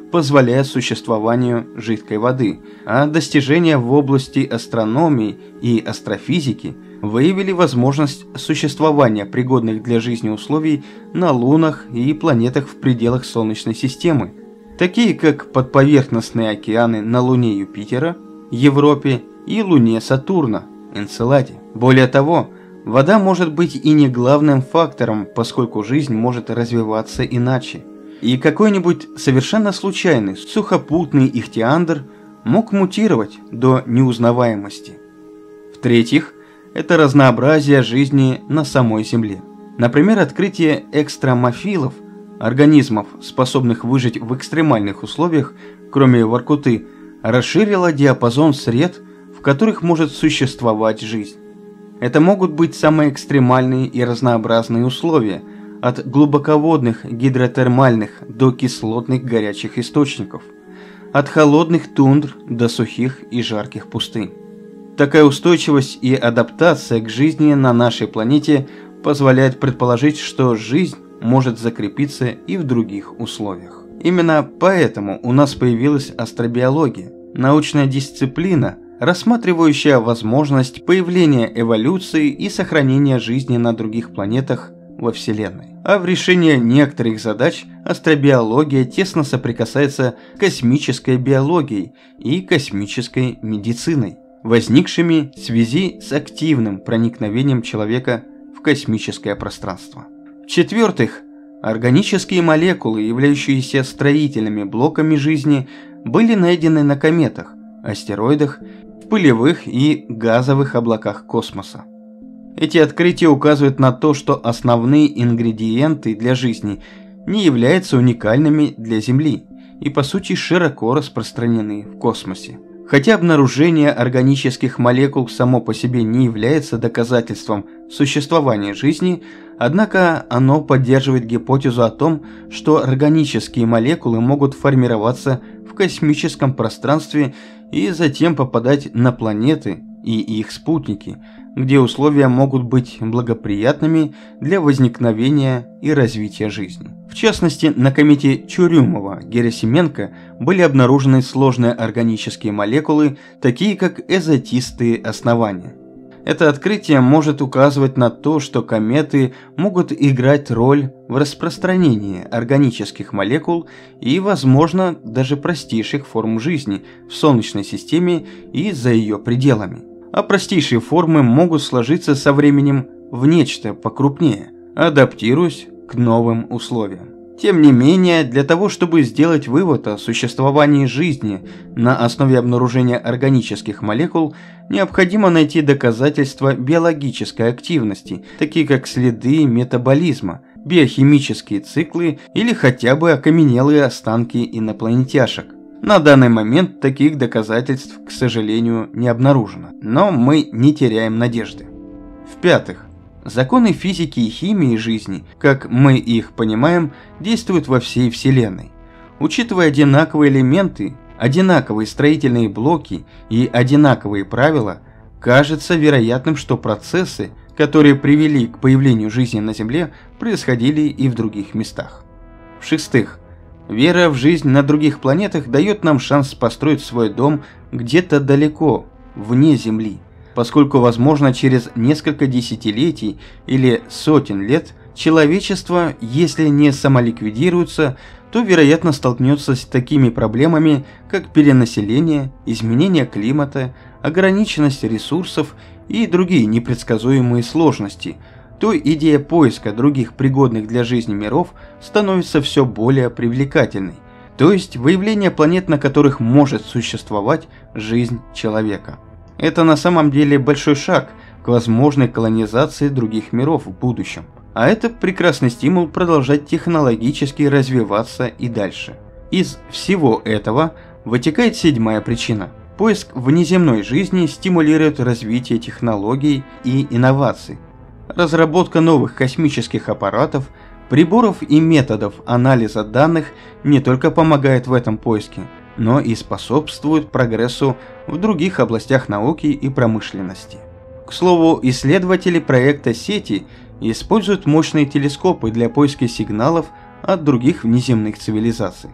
позволяя существованию жидкой воды, а достижения в области астрономии и астрофизики выявили возможность существования пригодных для жизни условий на лунах и планетах в пределах Солнечной системы, такие как подповерхностные океаны на Луне Юпитера, Европе и Луне Сатурна, Энцеладе. Более того, вода может быть и не главным фактором, поскольку жизнь может развиваться иначе. И какой-нибудь совершенно случайный сухопутный ихтиандр мог мутировать до неузнаваемости. В-третьих, это разнообразие жизни на самой Земле. Например, открытие экстромофилов, организмов, способных выжить в экстремальных условиях, кроме воркуты, расширило диапазон сред, в которых может существовать жизнь. Это могут быть самые экстремальные и разнообразные условия, от глубоководных гидротермальных до кислотных горячих источников, от холодных тундр до сухих и жарких пустынь. Такая устойчивость и адаптация к жизни на нашей планете позволяет предположить, что жизнь может закрепиться и в других условиях. Именно поэтому у нас появилась астробиология, научная дисциплина, рассматривающая возможность появления эволюции и сохранения жизни на других планетах во Вселенной. А в решении некоторых задач астробиология тесно соприкасается с космической биологией и космической медициной, возникшими в связи с активным проникновением человека в космическое пространство. В-четвертых, органические молекулы, являющиеся строительными блоками жизни, были найдены на кометах, астероидах, в пылевых и газовых облаках космоса. Эти открытия указывают на то, что основные ингредиенты для жизни не являются уникальными для Земли и по сути широко распространены в космосе. Хотя обнаружение органических молекул само по себе не является доказательством существования жизни, однако оно поддерживает гипотезу о том, что органические молекулы могут формироваться в космическом пространстве и затем попадать на планеты и их спутники, где условия могут быть благоприятными для возникновения и развития жизни. В частности, на комете Чурюмова-Герасименко были обнаружены сложные органические молекулы, такие как эзотистые основания. Это открытие может указывать на то, что кометы могут играть роль в распространении органических молекул и, возможно, даже простейших форм жизни в Солнечной системе и за ее пределами. А простейшие формы могут сложиться со временем в нечто покрупнее, адаптируясь к новым условиям. Тем не менее, для того, чтобы сделать вывод о существовании жизни на основе обнаружения органических молекул, необходимо найти доказательства биологической активности, такие как следы метаболизма, биохимические циклы или хотя бы окаменелые останки инопланетяшек. На данный момент таких доказательств, к сожалению, не обнаружено, но мы не теряем надежды. В-пятых, законы физики и химии жизни, как мы их понимаем, действуют во всей Вселенной. Учитывая одинаковые элементы, одинаковые строительные блоки и одинаковые правила, кажется вероятным, что процессы, которые привели к появлению жизни на Земле, происходили и в других местах. В-шестых, вера в жизнь на других планетах дает нам шанс построить свой дом где-то далеко, вне Земли, поскольку, возможно, через несколько десятилетий или сотен лет человечество, если не самоликвидируется, то, вероятно, столкнется с такими проблемами, как перенаселение, изменение климата, ограниченность ресурсов и другие непредсказуемые сложности, то идея поиска других пригодных для жизни миров становится все более привлекательной, то есть выявление планет, на которых может существовать жизнь человека. Это на самом деле большой шаг к возможной колонизации других миров в будущем. А это прекрасный стимул продолжать технологически развиваться и дальше. Из всего этого вытекает седьмая причина. Поиск внеземной жизни стимулирует развитие технологий и инноваций. Разработка новых космических аппаратов, приборов и методов анализа данных не только помогает в этом поиске, но и способствует прогрессу в других областях науки и промышленности. К слову, исследователи проекта сети используют мощные телескопы для поиска сигналов от других внеземных цивилизаций.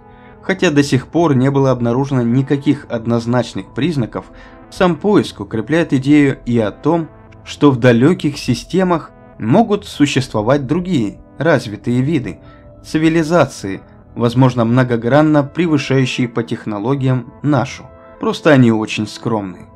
Хотя до сих пор не было обнаружено никаких однозначных признаков, сам поиск укрепляет идею и о том, что в далеких системах могут существовать другие, развитые виды, цивилизации, возможно, многогранно превышающие по технологиям нашу. Просто они очень скромные.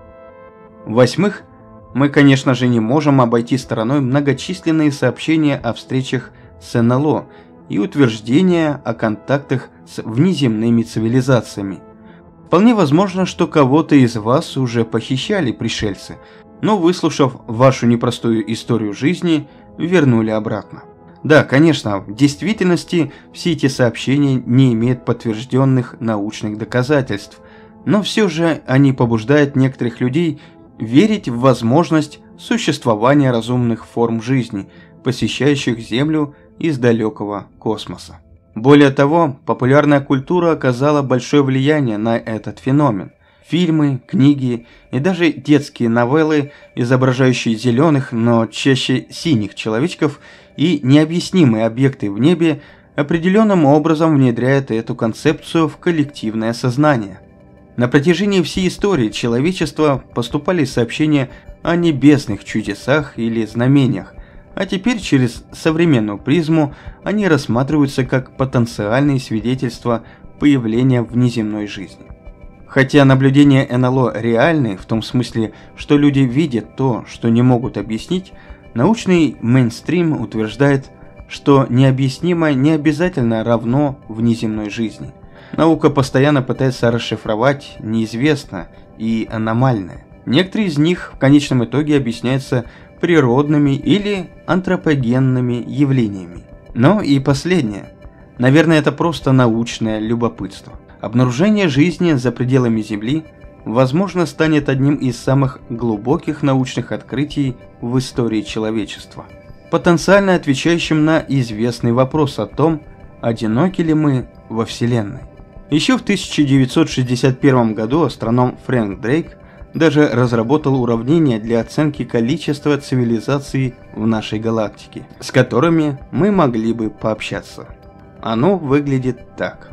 В-восьмых, мы, конечно же, не можем обойти стороной многочисленные сообщения о встречах с эн эл о и утверждения о контактах с внеземными цивилизациями. Вполне возможно, что кого-то из вас уже похищали пришельцы, но, выслушав вашу непростую историю жизни, вернули обратно. Да, конечно, в действительности все эти сообщения не имеют подтвержденных научных доказательств, но все же они побуждают некоторых людей верить в возможность существования разумных форм жизни, посещающих Землю из далекого космоса. Более того, популярная культура оказала большое влияние на этот феномен. Фильмы, книги и даже детские новеллы, изображающие зеленых, но чаще синих человечков и необъяснимые объекты в небе, определенным образом внедряют эту концепцию в коллективное сознание. На протяжении всей истории человечества поступали сообщения о небесных чудесах или знамениях, а теперь через современную призму они рассматриваются как потенциальные свидетельства появления внеземной жизни. Хотя наблюдения эн эл о реальны в том смысле, что люди видят то, что не могут объяснить, научный мейнстрим утверждает, что необъяснимое не обязательно равно внеземной жизни. Наука постоянно пытается расшифровать неизвестное и аномальное. Некоторые из них в конечном итоге объясняются природными или антропогенными явлениями. Но и последнее. Наверное, это просто научное любопытство. Обнаружение жизни за пределами Земли, возможно, станет одним из самых глубоких научных открытий в истории человечества, потенциально отвечающим на известный вопрос о том, одиноки ли мы во Вселенной. Еще в тысяча девятьсот шестьдесят первом году астроном Фрэнк Дрейк даже разработал уравнение для оценки количества цивилизаций в нашей галактике, с которыми мы могли бы пообщаться. Оно выглядит так.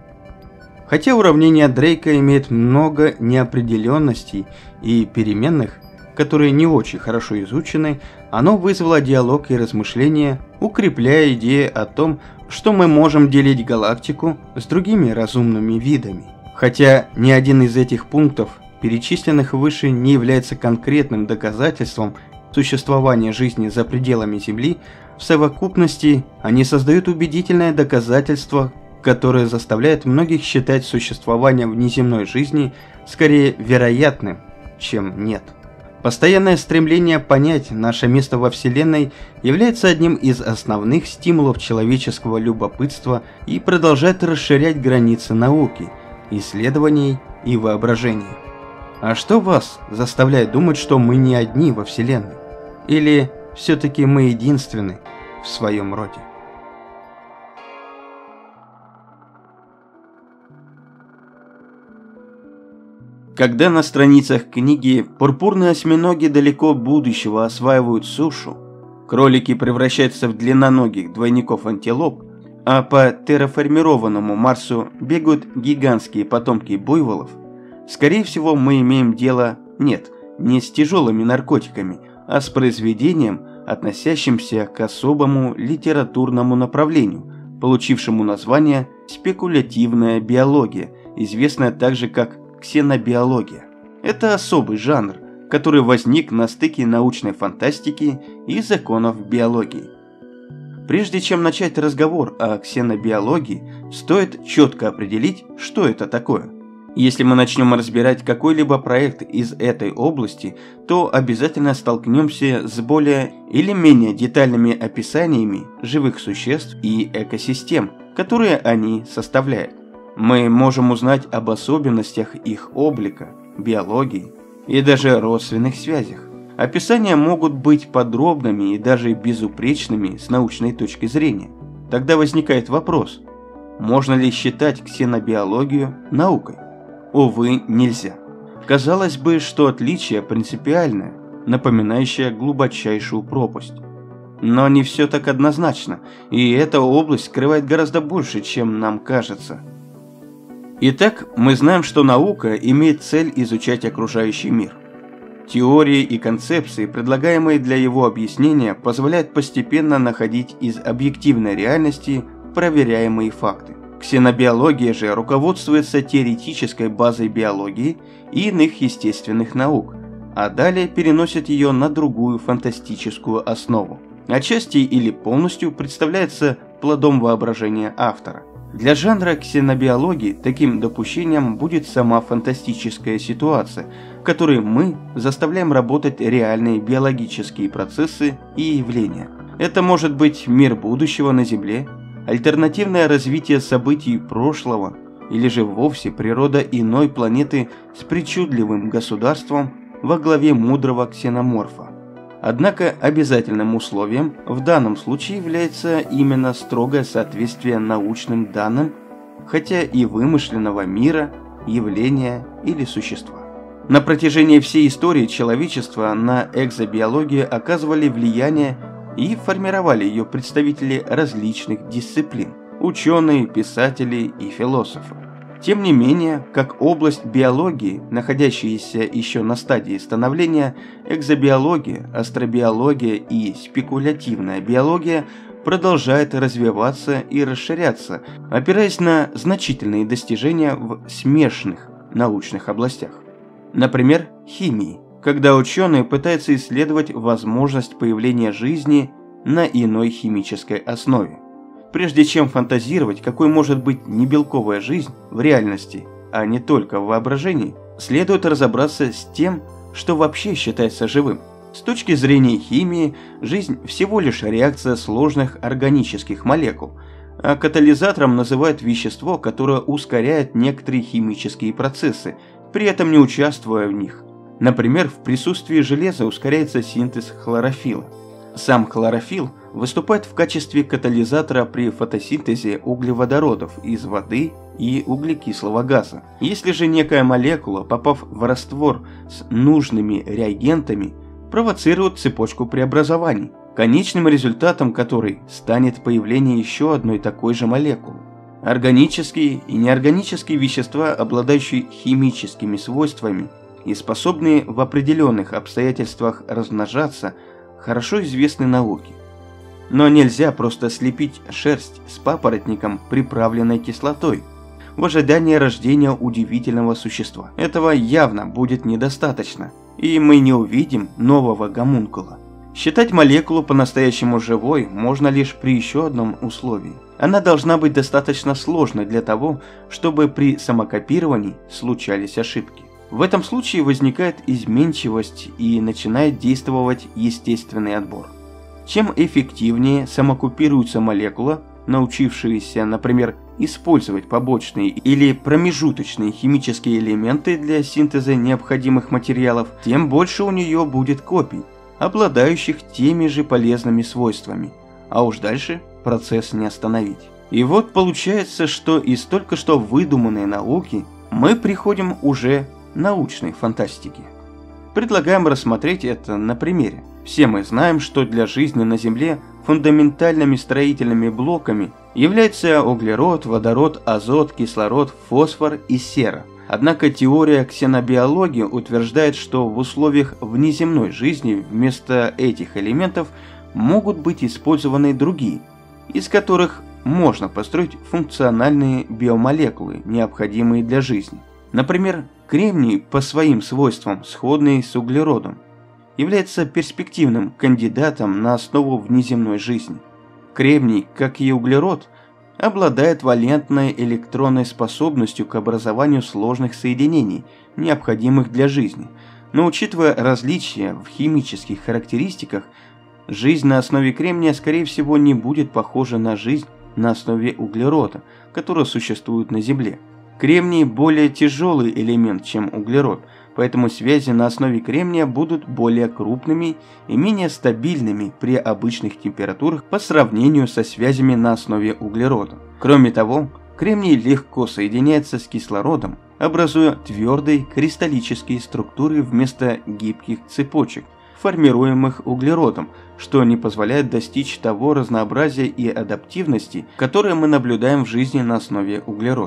Хотя уравнение Дрейка имеет много неопределенностей и переменных, которые не очень хорошо изучены, оно вызвало диалог и размышления, укрепляя идею о том, что мы можем делить галактику с другими разумными видами. Хотя ни один из этих пунктов, перечисленных выше, не является конкретным доказательством существования жизни за пределами Земли, в совокупности они создают убедительное доказательство, которое заставляет многих считать существование внеземной жизни скорее вероятным, чем нет. Постоянное стремление понять наше место во Вселенной является одним из основных стимулов человеческого любопытства и продолжает расширять границы науки, исследований и воображения. А что вас заставляет думать, что мы не одни во Вселенной? Или все-таки мы единственны в своем роде? Когда на страницах книги пурпурные осьминоги далеко будущего осваивают сушу, кролики превращаются в длинноногих двойников антилоп, а по терраформированному Марсу бегают гигантские потомки буйволов, скорее всего, мы имеем дело, нет, не с тяжелыми наркотиками, а с произведением, относящимся к особому литературному направлению, получившему название «спекулятивная биология», известная также как ксенобиология. Это особый жанр, который возник на стыке научной фантастики и законов биологии. Прежде чем начать разговор о ксенобиологии, стоит четко определить, что это такое. Если мы начнем разбирать какой-либо проект из этой области, то обязательно столкнемся с более или менее детальными описаниями живых существ и экосистем, которые они составляют. Мы можем узнать об особенностях их облика, биологии и даже родственных связях. Описания могут быть подробными и даже безупречными с научной точки зрения. Тогда возникает вопрос, можно ли считать ксенобиологию наукой? Увы, нельзя. Казалось бы, что отличие принципиальное, напоминающее глубочайшую пропасть. Но не все так однозначно, и эта область скрывает гораздо больше, чем нам кажется. Итак, мы знаем, что наука имеет цель изучать окружающий мир. Теории и концепции, предлагаемые для его объяснения, позволяют постепенно находить из объективной реальности проверяемые факты. Ксенобиология же руководствуется теоретической базой биологии и иных естественных наук, а далее переносит ее на другую фантастическую основу. Отчасти или полностью представляется плодом воображения автора. Для жанра ксенобиологии таким допущением будет сама фантастическая ситуация, в которой мы заставляем работать реальные биологические процессы и явления. Это может быть мир будущего на Земле, альтернативное развитие событий прошлого, или же вовсе природа иной планеты с причудливым государством во главе мудрого ксеноморфа. Однако обязательным условием в данном случае является именно строгое соответствие научным данным, хотя и вымышленного мира, явления или существа. На протяжении всей истории человечества на экзобиологию оказывали влияние и формировали ее представители различных дисциплин – ученые, писатели и философы. Тем не менее, как область биологии, находящаяся еще на стадии становления, экзобиология, астробиология и спекулятивная биология продолжает развиваться и расширяться, опираясь на значительные достижения в смежных научных областях. Например, химии, когда ученые пытаются исследовать возможность появления жизни на иной химической основе. Прежде чем фантазировать, какой может быть небелковая жизнь в реальности, а не только в воображении, следует разобраться с тем, что вообще считается живым. С точки зрения химии, жизнь всего лишь реакция сложных органических молекул, а катализатором называют вещество, которое ускоряет некоторые химические процессы, при этом не участвуя в них. Например, в присутствии железа ускоряется синтез хлорофилла. Сам хлорофилл выступает в качестве катализатора при фотосинтезе углеводородов из воды и углекислого газа. Если же некая молекула, попав в раствор с нужными реагентами, провоцирует цепочку преобразований, конечным результатом которой станет появление еще одной такой же молекулы. Органические и неорганические вещества, обладающие химическими свойствами и способные в определенных обстоятельствах размножаться, хорошо известны науке. Но нельзя просто слепить шерсть с папоротником, приправленной кислотой, в ожидании рождения удивительного существа. Этого явно будет недостаточно, и мы не увидим нового гомункула. Считать молекулу по-настоящему живой можно лишь при еще одном условии. Она должна быть достаточно сложной для того, чтобы при самокопировании случались ошибки. В этом случае возникает изменчивость и начинает действовать естественный отбор. Чем эффективнее самокопируется молекула, научившаяся, например, использовать побочные или промежуточные химические элементы для синтеза необходимых материалов, тем больше у нее будет копий, обладающих теми же полезными свойствами, а уж дальше процесс не остановить. И вот получается, что из только что выдуманной науки мы приходим уже к научной фантастике. Предлагаем рассмотреть это на примере. Все мы знаем, что для жизни на Земле фундаментальными строительными блоками являются углерод, водород, азот, кислород, фосфор и сера. Однако теория ксенобиологии утверждает, что в условиях внеземной жизни вместо этих элементов могут быть использованы другие, из которых можно построить функциональные биомолекулы, необходимые для жизни. Например, кремний по своим свойствам, сходный с углеродом, является перспективным кандидатом на основу внеземной жизни. Кремний, как и углерод, обладает валентной электронной способностью к образованию сложных соединений, необходимых для жизни. Но учитывая различия в химических характеристиках, жизнь на основе кремния, скорее всего, не будет похожа на жизнь на основе углерода, которая существует на Земле. Кремний более тяжелый элемент, чем углерод, поэтому связи на основе кремния будут более крупными и менее стабильными при обычных температурах по сравнению со связями на основе углерода. Кроме того, кремний легко соединяется с кислородом, образуя твердые кристаллические структуры вместо гибких цепочек, формируемых углеродом, что не позволяет достичь того разнообразия и адаптивности, которые мы наблюдаем в жизни на основе углерода.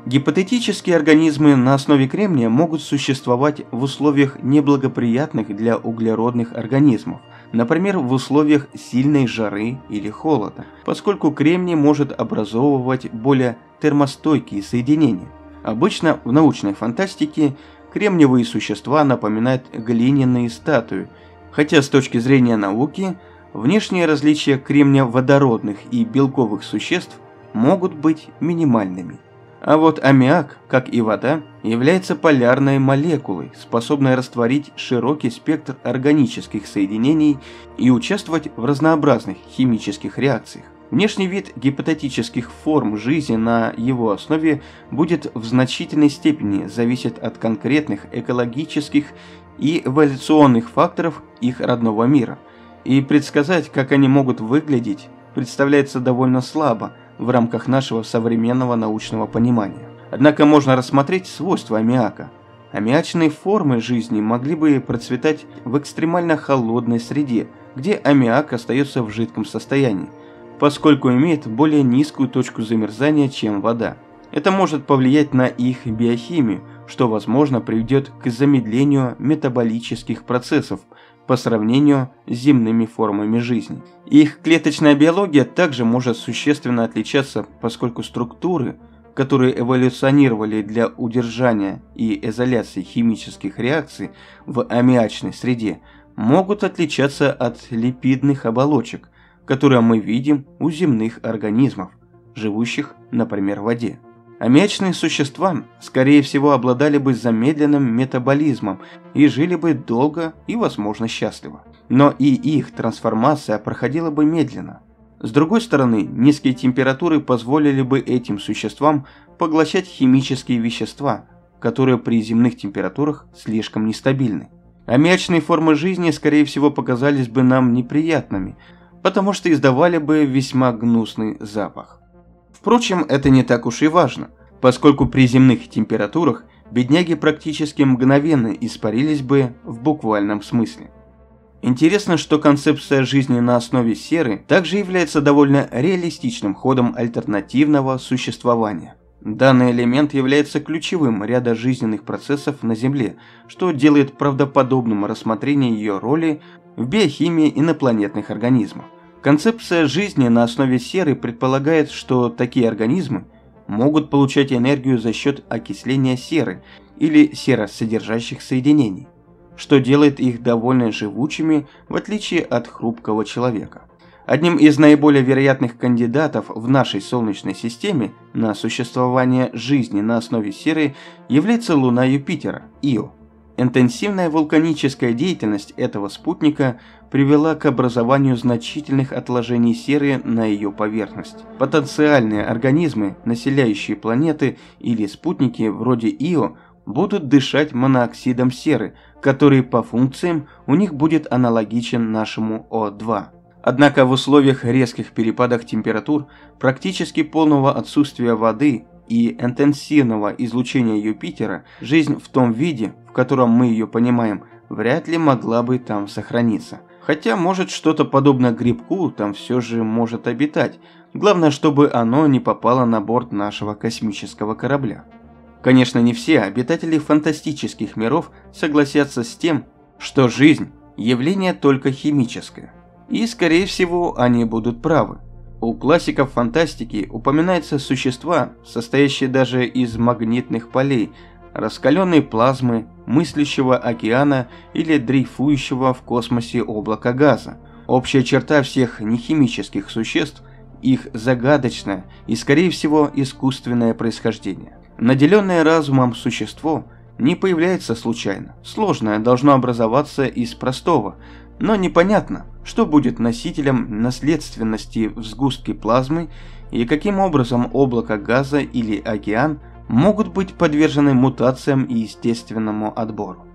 Гипотетические организмы на основе кремния могут существовать в условиях неблагоприятных для углеродных организмов, например, в условиях сильной жары или холода, поскольку кремний может образовывать более термостойкие соединения. Обычно в научной фантастике кремниевые существа напоминают глиняные статуи, хотя с точки зрения науки внешние различия кремниеводородных и белковых существ могут быть минимальными. А вот аммиак, как и вода, является полярной молекулой, способной растворить широкий спектр органических соединений и участвовать в разнообразных химических реакциях. Внешний вид гипотетических форм жизни на его основе будет в значительной степени зависеть от конкретных экологических и эволюционных факторов их родного мира, и предсказать, как они могут выглядеть, представляется довольно слабо в рамках нашего современного научного понимания. Однако можно рассмотреть свойства аммиака. Аммиачные формы жизни могли бы процветать в экстремально холодной среде, где аммиак остается в жидком состоянии, поскольку имеет более низкую точку замерзания, чем вода. Это может повлиять на их биохимию, что, возможно, приведет к замедлению метаболических процессов по сравнению с земными формами жизни. Их клеточная биология также может существенно отличаться, поскольку структуры, которые эволюционировали для удержания и изоляции химических реакций в аммиачной среде, могут отличаться от липидных оболочек, которые мы видим у земных организмов, живущих, например, в воде. Аммиачные существа, скорее всего, обладали бы замедленным метаболизмом и жили бы долго и, возможно, счастливо. Но и их трансформация проходила бы медленно. С другой стороны, низкие температуры позволили бы этим существам поглощать химические вещества, которые при земных температурах слишком нестабильны. Аммиачные формы жизни, скорее всего, показались бы нам неприятными, потому что издавали бы весьма гнусный запах. Впрочем, это не так уж и важно, поскольку при земных температурах бедняги практически мгновенно испарились бы в буквальном смысле. Интересно, что концепция жизни на основе серы также является довольно реалистичным ходом альтернативного существования. Данный элемент является ключевым ряда жизненных процессов на Земле, что делает правдоподобным рассмотрение ее роли в биохимии инопланетных организмов. Концепция жизни на основе серы предполагает, что такие организмы могут получать энергию за счет окисления серы или серосодержащих соединений, что делает их довольно живучими, в отличие от хрупкого человека. Одним из наиболее вероятных кандидатов в нашей Солнечной системе на существование жизни на основе серы является Луна Юпитера, Ио. Интенсивная вулканическая деятельность этого спутника привела к образованию значительных отложений серы на ее поверхность. Потенциальные организмы, населяющие планеты или спутники вроде Ио, будут дышать монооксидом серы, который по функциям у них будет аналогичен нашему О два. Однако в условиях резких перепадов температур, практически полного отсутствия воды и интенсивного излучения Юпитера, жизнь в том виде, в котором мы ее понимаем, вряд ли могла бы там сохраниться. Хотя, может, что-то подобное грибку там все же может обитать. Главное, чтобы оно не попало на борт нашего космического корабля. Конечно, не все обитатели фантастических миров согласятся с тем, что жизнь – явление только химическое. И, скорее всего, они будут правы. У классиков фантастики упоминаются существа, состоящие даже из магнитных полей, раскаленной плазмы, мыслящего океана или дрейфующего в космосе облака газа. Общая черта всех нехимических существ – их загадочное и, скорее всего, искусственное происхождение. Наделенное разумом существо не появляется случайно. Сложное должно образоваться из простого, но непонятно, что будет носителем наследственности в сгустке плазмы и каким образом облако газа или океан могут быть подвержены мутациям и естественному отбору.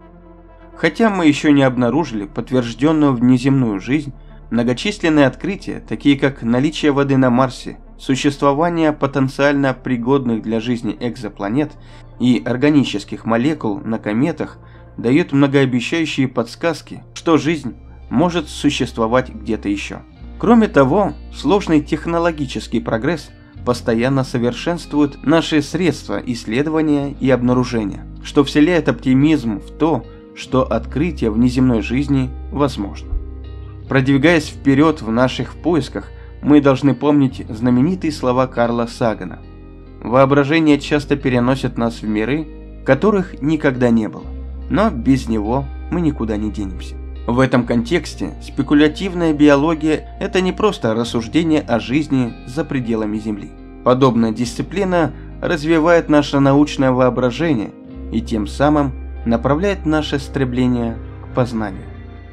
Хотя мы еще не обнаружили подтвержденную внеземную жизнь, многочисленные открытия, такие как наличие воды на Марсе, существование потенциально пригодных для жизни экзопланет и органических молекул на кометах, дают многообещающие подсказки, что жизнь может существовать где-то еще. Кроме того, сложный технологический прогресс постоянно совершенствуют наши средства исследования и обнаружения, что вселяет оптимизм в то, что открытие внеземной жизни возможно. Продвигаясь вперед в наших поисках, мы должны помнить знаменитые слова Карла Сагана. Воображение часто переносит нас в миры, которых никогда не было, но без него мы никуда не денемся. В этом контексте спекулятивная биология – это не просто рассуждение о жизни за пределами Земли. Подобная дисциплина развивает наше научное воображение и тем самым направляет наше стремление к познанию.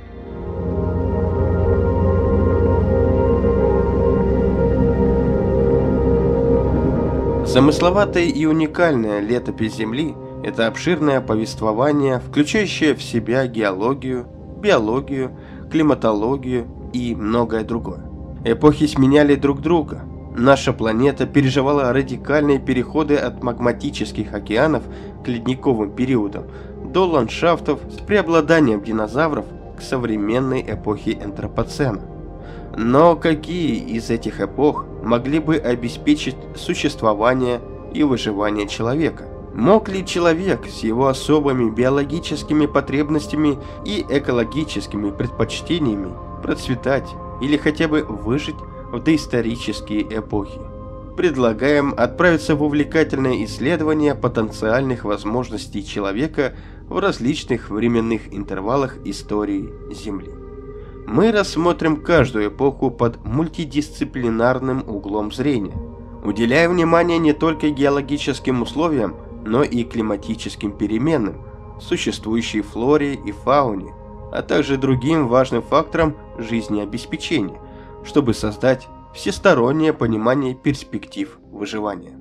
Замысловатая и уникальная летопись Земли – это обширное повествование, включающее в себя геологию, биологию, климатологию и многое другое. Эпохи сменяли друг друга. Наша планета переживала радикальные переходы от магматических океанов к ледниковым периодам до ландшафтов с преобладанием динозавров к современной эпохе антропоцена. Но какие из этих эпох могли бы обеспечить существование и выживание человека? Мог ли человек с его особыми биологическими потребностями и экологическими предпочтениями процветать или хотя бы выжить в доисторические эпохи? Предлагаем отправиться в увлекательное исследование потенциальных возможностей человека в различных временных интервалах истории Земли. Мы рассмотрим каждую эпоху под мультидисциплинарным углом зрения, уделяя внимание не только геологическим условиям, но и климатическим переменам, существующей флоре и фауне, а также другим важным факторам жизнеобеспечения, чтобы создать всестороннее понимание перспектив выживания.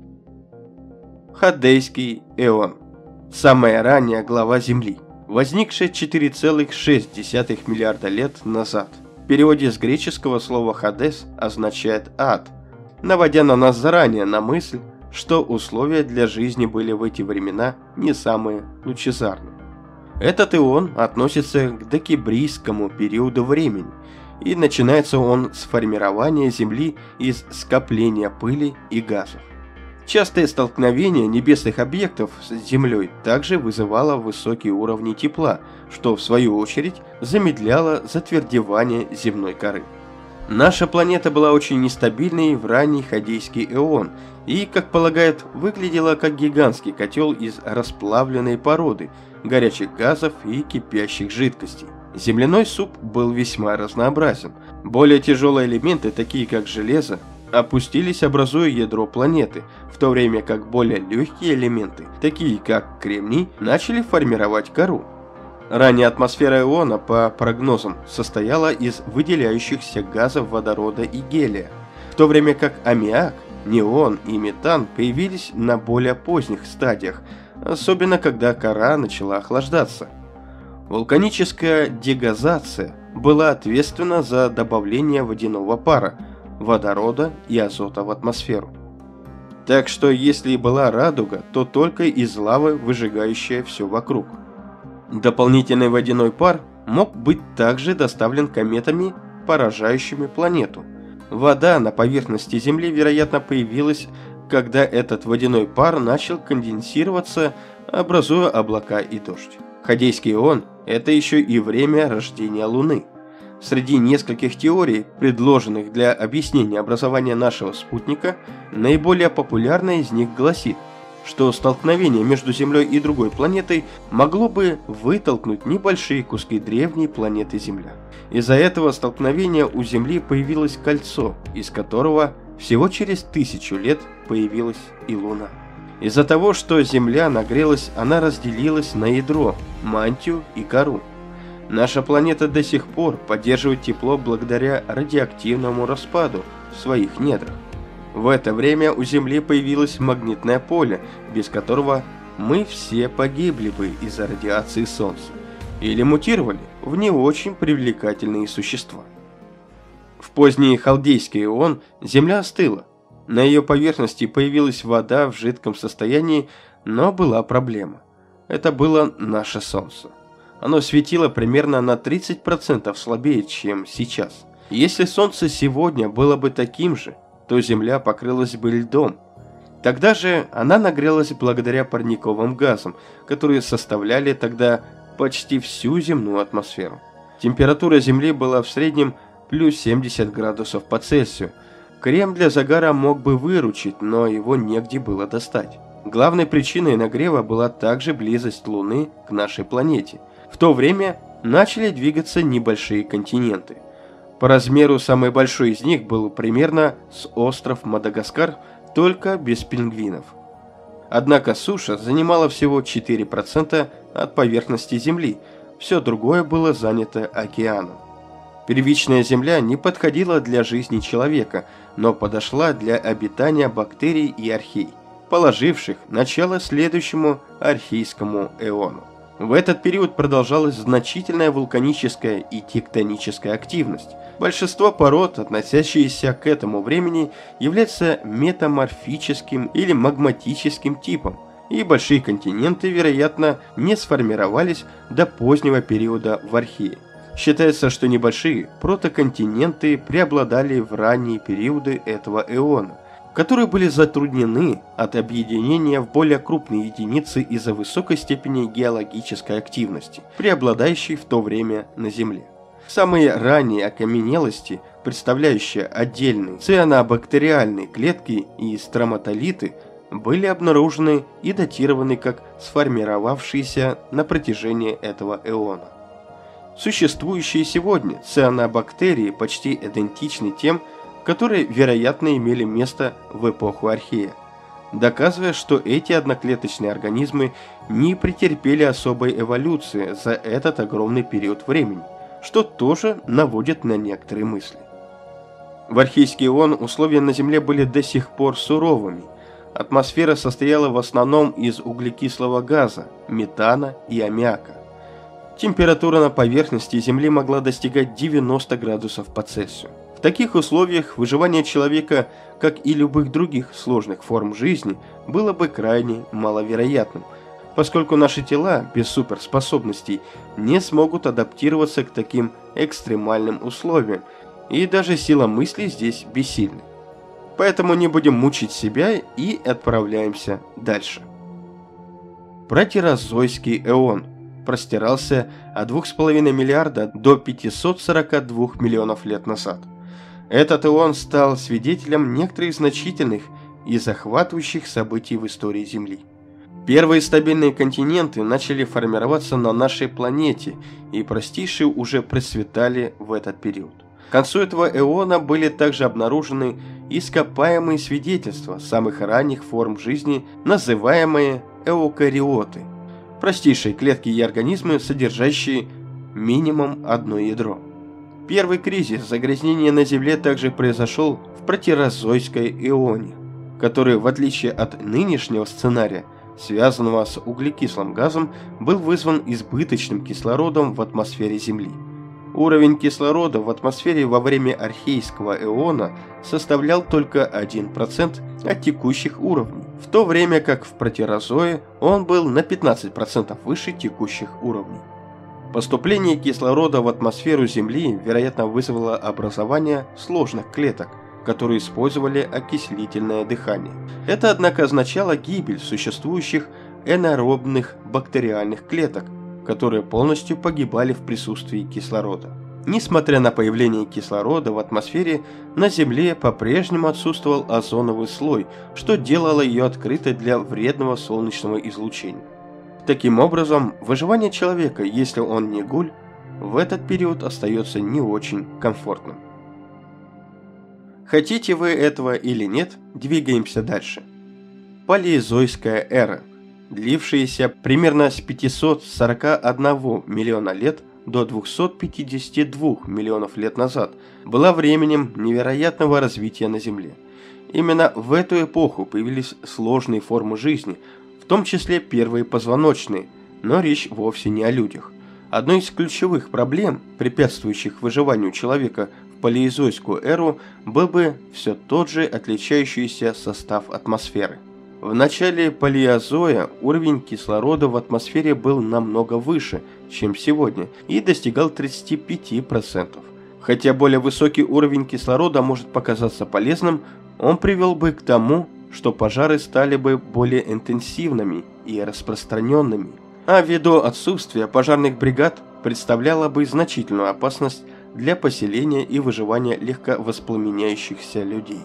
Ходейский эон. Самая ранняя глава Земли, возникшая четыре целых шесть десятых миллиарда лет назад. В переводе с греческого слова «хадес» означает «ад», наводя на нас заранее на мысль, что условия для жизни были в эти времена не самые лучезарные. Этот эон относится к докембрийскому периоду времени, и начинается он с формирования Земли из скопления пыли и газов. Частое столкновение небесных объектов с Землей также вызывало высокие уровни тепла, что в свою очередь замедляло затвердевание земной коры. Наша планета была очень нестабильной в ранний Ходейский эон и, как полагают, выглядела как гигантский котел из расплавленной породы, горячих газов и кипящих жидкостей. Земляной суп был весьма разнообразен. Более тяжелые элементы, такие как железо, опустились, образуя ядро планеты, в то время как более легкие элементы, такие как кремний, начали формировать кору. Ранняя атмосфера эона, по прогнозам, состояла из выделяющихся газов водорода и гелия, в то время как аммиак, неон и метан появились на более поздних стадиях, особенно когда кора начала охлаждаться. Вулканическая дегазация была ответственна за добавление водяного пара, водорода и азота в атмосферу. Так что если и была радуга, то только из лавы, выжигающая все вокруг. Дополнительный водяной пар мог быть также доставлен кометами, поражающими планету. Вода на поверхности Земли, вероятно, появилась, когда этот водяной пар начал конденсироваться, образуя облака и дождь. Ходейский эон – это еще и время рождения Луны. Среди нескольких теорий, предложенных для объяснения образования нашего спутника, наиболее популярная из них гласит, что столкновение между Землей и другой планетой могло бы вытолкнуть небольшие куски древней планеты Земля. Из-за этого столкновения у Земли появилось кольцо, из которого всего через тысячу лет появилась и Луна. Из-за того, что Земля нагрелась, она разделилась на ядро, мантию и кору. Наша планета до сих пор поддерживает тепло благодаря радиоактивному распаду в своих недрах. В это время у Земли появилось магнитное поле, без которого мы все погибли бы из-за радиации Солнца, или мутировали в не очень привлекательные существа. В поздний Халдейский эон Земля остыла. На ее поверхности появилась вода в жидком состоянии, но была проблема. Это было наше Солнце. Оно светило примерно на тридцать процентов слабее, чем сейчас. Если Солнце сегодня было бы таким же, то Земля покрылась бы льдом. Тогда же она нагрелась благодаря парниковым газам, которые составляли тогда почти всю земную атмосферу. Температура Земли была в среднем плюс семьдесят градусов по Цельсию. Крем для загара мог бы выручить, но его негде было достать. Главной причиной нагрева была также близость Луны к нашей планете. В то время начали двигаться небольшие континенты. По размеру самый большой из них был примерно с остров Мадагаскар, только без пингвинов. Однако суша занимала всего четыре процента от поверхности Земли, все другое было занято океаном. Первичная Земля не подходила для жизни человека, но подошла для обитания бактерий и архей, положивших начало следующему архейскому эону. В этот период продолжалась значительная вулканическая и тектоническая активность. Большинство пород, относящиеся к этому времени, являются метаморфическим или магматическим типом, и большие континенты, вероятно, не сформировались до позднего периода в Архее. Считается, что небольшие протоконтиненты преобладали в ранние периоды этого эона, которые были затруднены от объединения в более крупные единицы из-за высокой степени геологической активности, преобладающей в то время на Земле. Самые ранние окаменелости, представляющие отдельные цианобактериальные клетки и строматолиты, были обнаружены и датированы как сформировавшиеся на протяжении этого эона. Существующие сегодня цианобактерии почти идентичны тем, которые, вероятно, имели место в эпоху Архея, доказывая, что эти одноклеточные организмы не претерпели особой эволюции за этот огромный период времени, что тоже наводит на некоторые мысли. В архейский эон условия на Земле были до сих пор суровыми. Атмосфера состояла в основном из углекислого газа, метана и аммиака. Температура на поверхности Земли могла достигать девяноста градусов по Цельсию. В таких условиях выживание человека, как и любых других сложных форм жизни, было бы крайне маловероятным, поскольку наши тела без суперспособностей не смогут адаптироваться к таким экстремальным условиям, и даже сила мысли здесь бессильна. Поэтому не будем мучить себя и отправляемся дальше. Протерозойский эон простирался от двух с половиной миллиарда до пятисот сорока двух миллионов лет назад. Этот эон стал свидетелем некоторых значительных и захватывающих событий в истории Земли. Первые стабильные континенты начали формироваться на нашей планете, и простейшие уже процветали в этот период. К концу этого эона были также обнаружены ископаемые свидетельства самых ранних форм жизни, называемые эукариоты, простейшие клетки и организмы, содержащие минимум одно ядро. Первый кризис загрязнения на Земле также произошел в протерозойской эоне, который, в отличие от нынешнего сценария, связанного с углекислым газом, был вызван избыточным кислородом в атмосфере Земли. Уровень кислорода в атмосфере во время архейского эона составлял только один процент от текущих уровней, в то время как в протерозое он был на пятнадцать процентов выше текущих уровней. Поступление кислорода в атмосферу Земли, вероятно, вызвало образование сложных клеток, которые использовали окислительное дыхание. Это, однако, означало гибель существующих энаэробных бактериальных клеток, которые полностью погибали в присутствии кислорода. Несмотря на появление кислорода в атмосфере, на Земле по-прежнему отсутствовал озоновый слой, что делало ее открытой для вредного солнечного излучения. Таким образом, выживание человека, если он не гуль, в этот период остается не очень комфортным. Хотите вы этого или нет, двигаемся дальше. Палеозойская эра, длившаяся примерно с пятисот сорока одного миллиона лет до двухсот пятидесяти двух миллионов лет назад, была временем невероятного развития на Земле. Именно в эту эпоху появились сложные формы жизни, в том числе первые позвоночные, но речь вовсе не о людях. Одной из ключевых проблем, препятствующих выживанию человека в палеозойскую эру, был бы все тот же отличающийся состав атмосферы. В начале палеозоя уровень кислорода в атмосфере был намного выше, чем сегодня, и достигал тридцати пяти процентов. Хотя более высокий уровень кислорода может показаться полезным, он привел бы к тому, что пожары стали бы более интенсивными и распространенными, а ввиду отсутствия пожарных бригад представляло бы значительную опасность для поселения и выживания легковоспламеняющихся людей.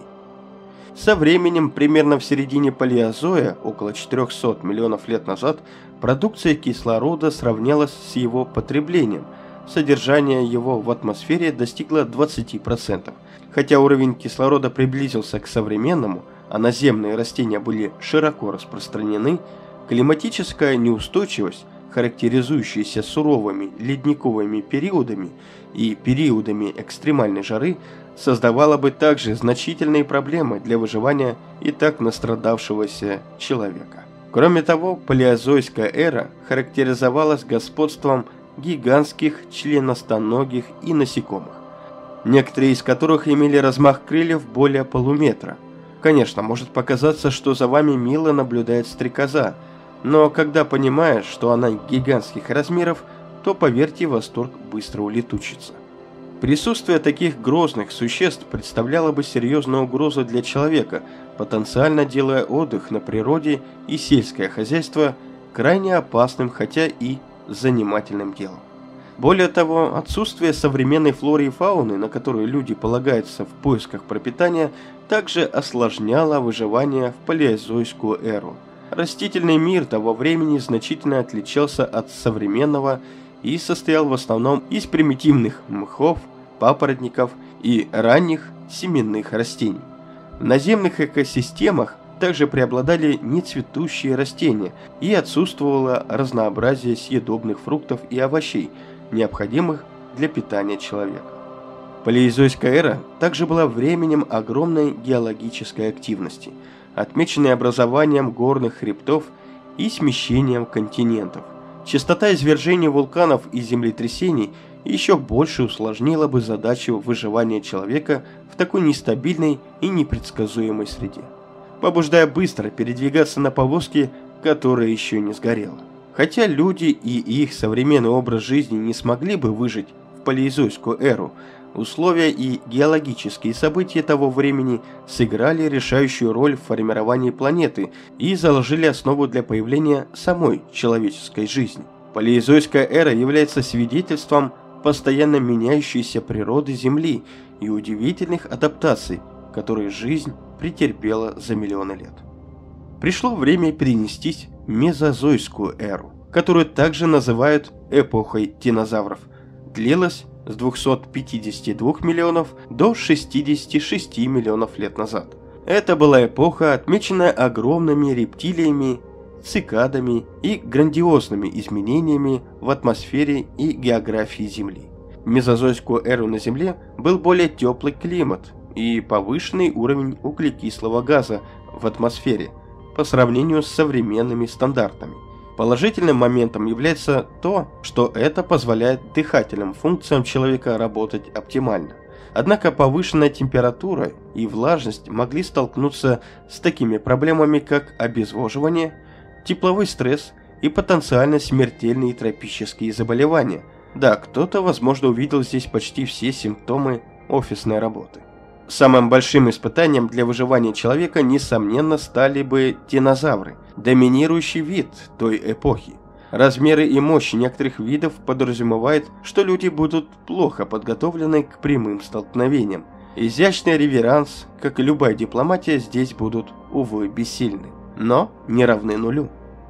Со временем, примерно в середине палеозоя, около четырёхсот миллионов лет назад, продукция кислорода сравнялась с его потреблением. Содержание его в атмосфере достигло двадцати процентов. Хотя уровень кислорода приблизился к современному, а наземные растения были широко распространены, климатическая неустойчивость, характеризующаяся суровыми ледниковыми периодами и периодами экстремальной жары, создавала бы также значительные проблемы для выживания и так настрадавшегося человека. Кроме того, палеозойская эра характеризовалась господством гигантских членистоногих и насекомых, некоторые из которых имели размах крыльев более полуметра. Конечно, может показаться, что за вами мило наблюдает стрекоза, но когда понимаешь, что она гигантских размеров, то, поверьте, восторг быстро улетучится. Присутствие таких грозных существ представляло бы серьезную угрозу для человека, потенциально делая отдых на природе и сельское хозяйство крайне опасным, хотя и занимательным делом. Более того, отсутствие современной флоры и фауны, на которую люди полагаются в поисках пропитания, также осложняло выживание в палеозойскую эру. Растительный мир того времени значительно отличался от современного и состоял в основном из примитивных мхов, папоротников и ранних семенных растений. В наземных экосистемах также преобладали нецветущие растения и отсутствовало разнообразие съедобных фруктов и овощей, необходимых для питания человека. Палеозойская эра также была временем огромной геологической активности, отмеченной образованием горных хребтов и смещением континентов. Частота извержений вулканов и землетрясений еще больше усложнила бы задачу выживания человека в такой нестабильной и непредсказуемой среде, побуждая быстро передвигаться на повозке, которая еще не сгорела. Хотя люди и их современный образ жизни не смогли бы выжить в палеозойскую эру, условия и геологические события того времени сыграли решающую роль в формировании планеты и заложили основу для появления самой человеческой жизни. Палеозойская эра является свидетельством постоянно меняющейся природы Земли и удивительных адаптаций, которые жизнь претерпела за миллионы лет. Пришло время перенестись в мезозойскую эру, которую также называют эпохой динозавров. Длилась с двухсот пятидесяти двух миллионов до шестидесяти шести миллионов лет назад. Это была эпоха, отмеченная огромными рептилиями, цикадами и грандиозными изменениями в атмосфере и географии Земли. В мезозойскую эру на Земле был более теплый климат и повышенный уровень углекислого газа в атмосфере по сравнению с современными стандартами. Положительным моментом является то, что это позволяет дыхательным функциям человека работать оптимально. Однако повышенная температура и влажность могли столкнуться с такими проблемами, как обезвоживание, тепловой стресс и потенциально смертельные тропические заболевания. Да, кто-то, возможно, увидел здесь почти все симптомы офисной работы. Самым большим испытанием для выживания человека, несомненно, стали бы динозавры, доминирующий вид той эпохи. Размеры и мощь некоторых видов подразумевают, что люди будут плохо подготовлены к прямым столкновениям. Изящный реверанс, как и любая дипломатия, здесь будут, увы, бессильны, но не равны нулю.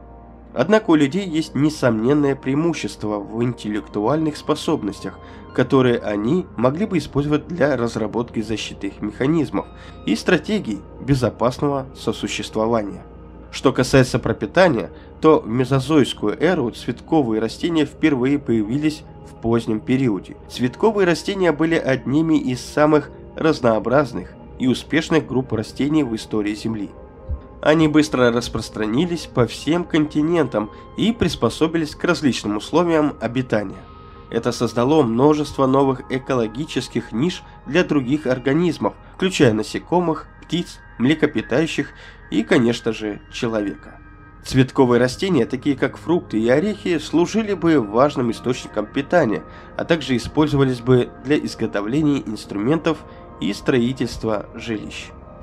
Однако у людей есть несомненное преимущество в интеллектуальных способностях, которые они могли бы использовать для разработки защитных механизмов и стратегий безопасного сосуществования. Что касается пропитания, то в мезозойскую эру цветковые растения впервые появились в позднем периоде. Цветковые растения были одними из самых разнообразных и успешных групп растений в истории Земли. Они быстро распространились по всем континентам и приспособились к различным условиям обитания. Это создало множество новых экологических ниш для других организмов, включая насекомых, птиц, млекопитающих и, конечно же, человека. Цветковые растения, такие как фрукты и орехи, служили бы важным источником питания, а также использовались бы для изготовления инструментов и строительства жилищ.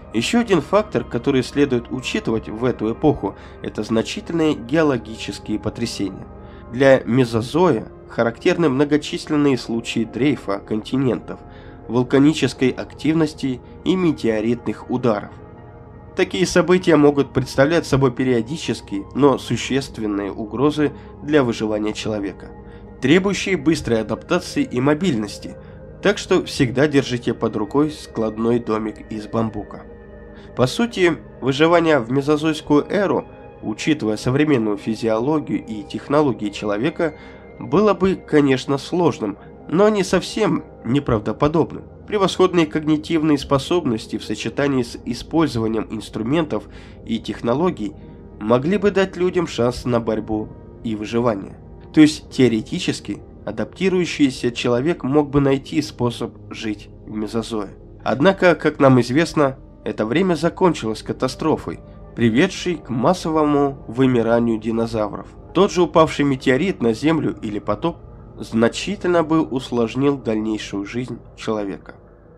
Еще один фактор, который следует учитывать в эту эпоху, это значительные геологические потрясения. Для мезозоя характерны многочисленные случаи дрейфа континентов, вулканической активности и метеоритных ударов. Такие события могут представлять собой периодические, но существенные угрозы для выживания человека, требующие быстрой адаптации и мобильности, так что всегда держите под рукой складной домик из бамбука. По сути, выживание в мезозойскую эру, учитывая современную физиологию и технологии человека, было бы, конечно, сложным, но не совсем неправдоподобным. Превосходные когнитивные способности в сочетании с использованием инструментов и технологий могли бы дать людям шанс на борьбу и выживание. То есть, теоретически, адаптирующийся человек мог бы найти способ жить в мезозое. Однако, как нам известно, это время закончилось катастрофой, приведшей к массовому вымиранию динозавров. Тот же упавший метеорит на Землю или потоп значительно бы усложнил дальнейшую жизнь человека.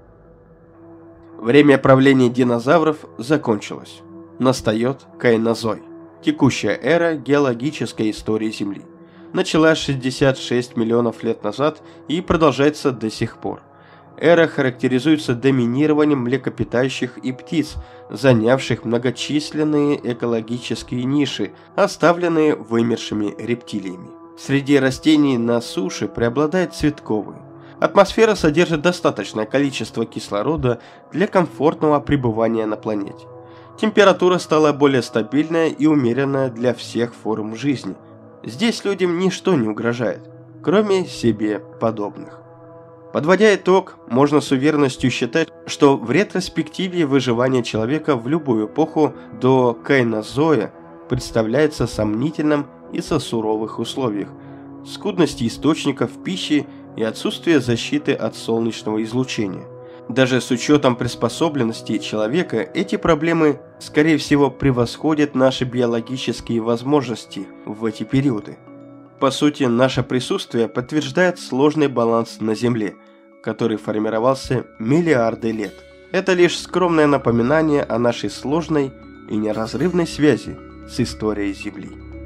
Время правления динозавров закончилось. Настает кайнозой, текущая эра геологической истории Земли. Началась шестьдесят шесть миллионов лет назад и продолжается до сих пор. Эра характеризуется доминированием млекопитающих и птиц, занявших многочисленные экологические ниши, оставленные вымершими рептилиями. Среди растений на суше преобладает цветковый. Атмосфера содержит достаточное количество кислорода для комфортного пребывания на планете. Температура стала более стабильная и умеренная для всех форм жизни. Здесь людям ничто не угрожает, кроме себе подобных. Подводя итог, можно с уверенностью считать, что в ретроспективе выживание человека в любую эпоху до кайнозоя представляется сомнительным из-за суровых условиях, скудности источников пищи и отсутствия защиты от солнечного излучения. Даже с учетом приспособленности человека, эти проблемы, скорее всего, превосходят наши биологические возможности в эти периоды. По сути, наше присутствие подтверждает сложный баланс на Земле, который формировался миллиарды лет. Это лишь скромное напоминание о нашей сложной и неразрывной связи с историей Земли.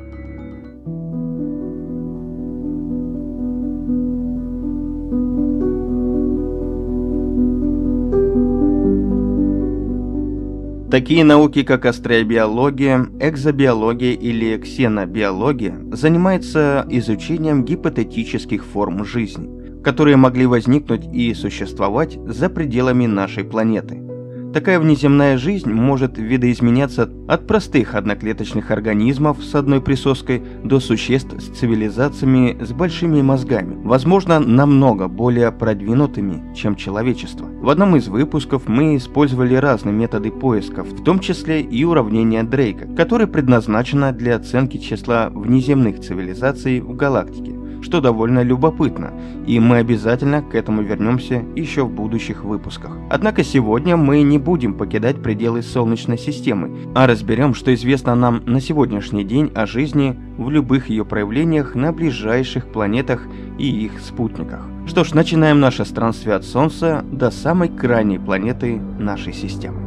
Такие науки, как астробиология, экзобиология или ксенобиология, занимаются изучением гипотетических форм жизни, которые могли возникнуть и существовать за пределами нашей планеты. Такая внеземная жизнь может видоизменяться от простых одноклеточных организмов с одной присоской до существ с цивилизациями с большими мозгами, возможно, намного более продвинутыми, чем человечество. В одном из выпусков мы использовали разные методы поисков, в том числе и уравнение Дрейка, которое предназначено для оценки числа внеземных цивилизаций в галактике, что довольно любопытно, и мы обязательно к этому вернемся еще в будущих выпусках. Однако сегодня мы не будем покидать пределы Солнечной системы, а разберем, что известно нам на сегодняшний день о жизни в любых ее проявлениях на ближайших планетах и их спутниках. Что ж, начинаем наше странствие от Солнца до самой крайней планеты нашей системы.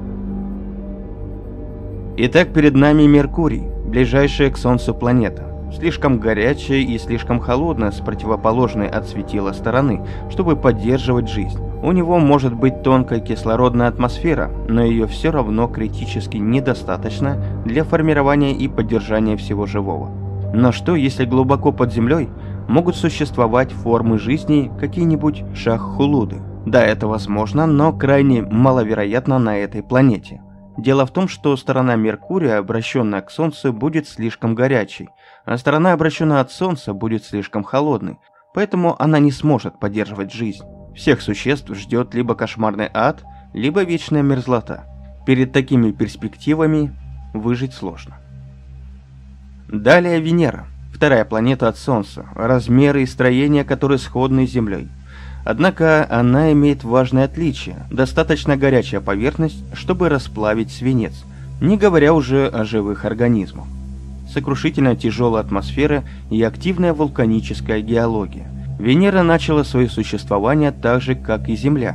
Итак, перед нами Меркурий, ближайшая к Солнцу планета. Слишком горячая и слишком холодная с противоположной от светила стороны, чтобы поддерживать жизнь. У него может быть тонкая кислородная атмосфера, но ее все равно критически недостаточно для формирования и поддержания всего живого. Но что, если глубоко под землей могут существовать формы жизни какие-нибудь шаххулуды? Да, это возможно, но крайне маловероятно на этой планете. Дело в том, что сторона Меркурия, обращенная к Солнцу, будет слишком горячей, а сторона, обращенная от Солнца, будет слишком холодной, поэтому она не сможет поддерживать жизнь. Всех существ ждет либо кошмарный ад, либо вечная мерзлота. Перед такими перспективами выжить сложно. Далее Венера, вторая планета от Солнца, размеры и строения которой сходны с Землей. Однако она имеет важное отличие – достаточно горячая поверхность, чтобы расплавить свинец, не говоря уже о живых организмах. Сокрушительно тяжелая атмосфера и активная вулканическая геология. Венера начала свое существование так же, как и Земля,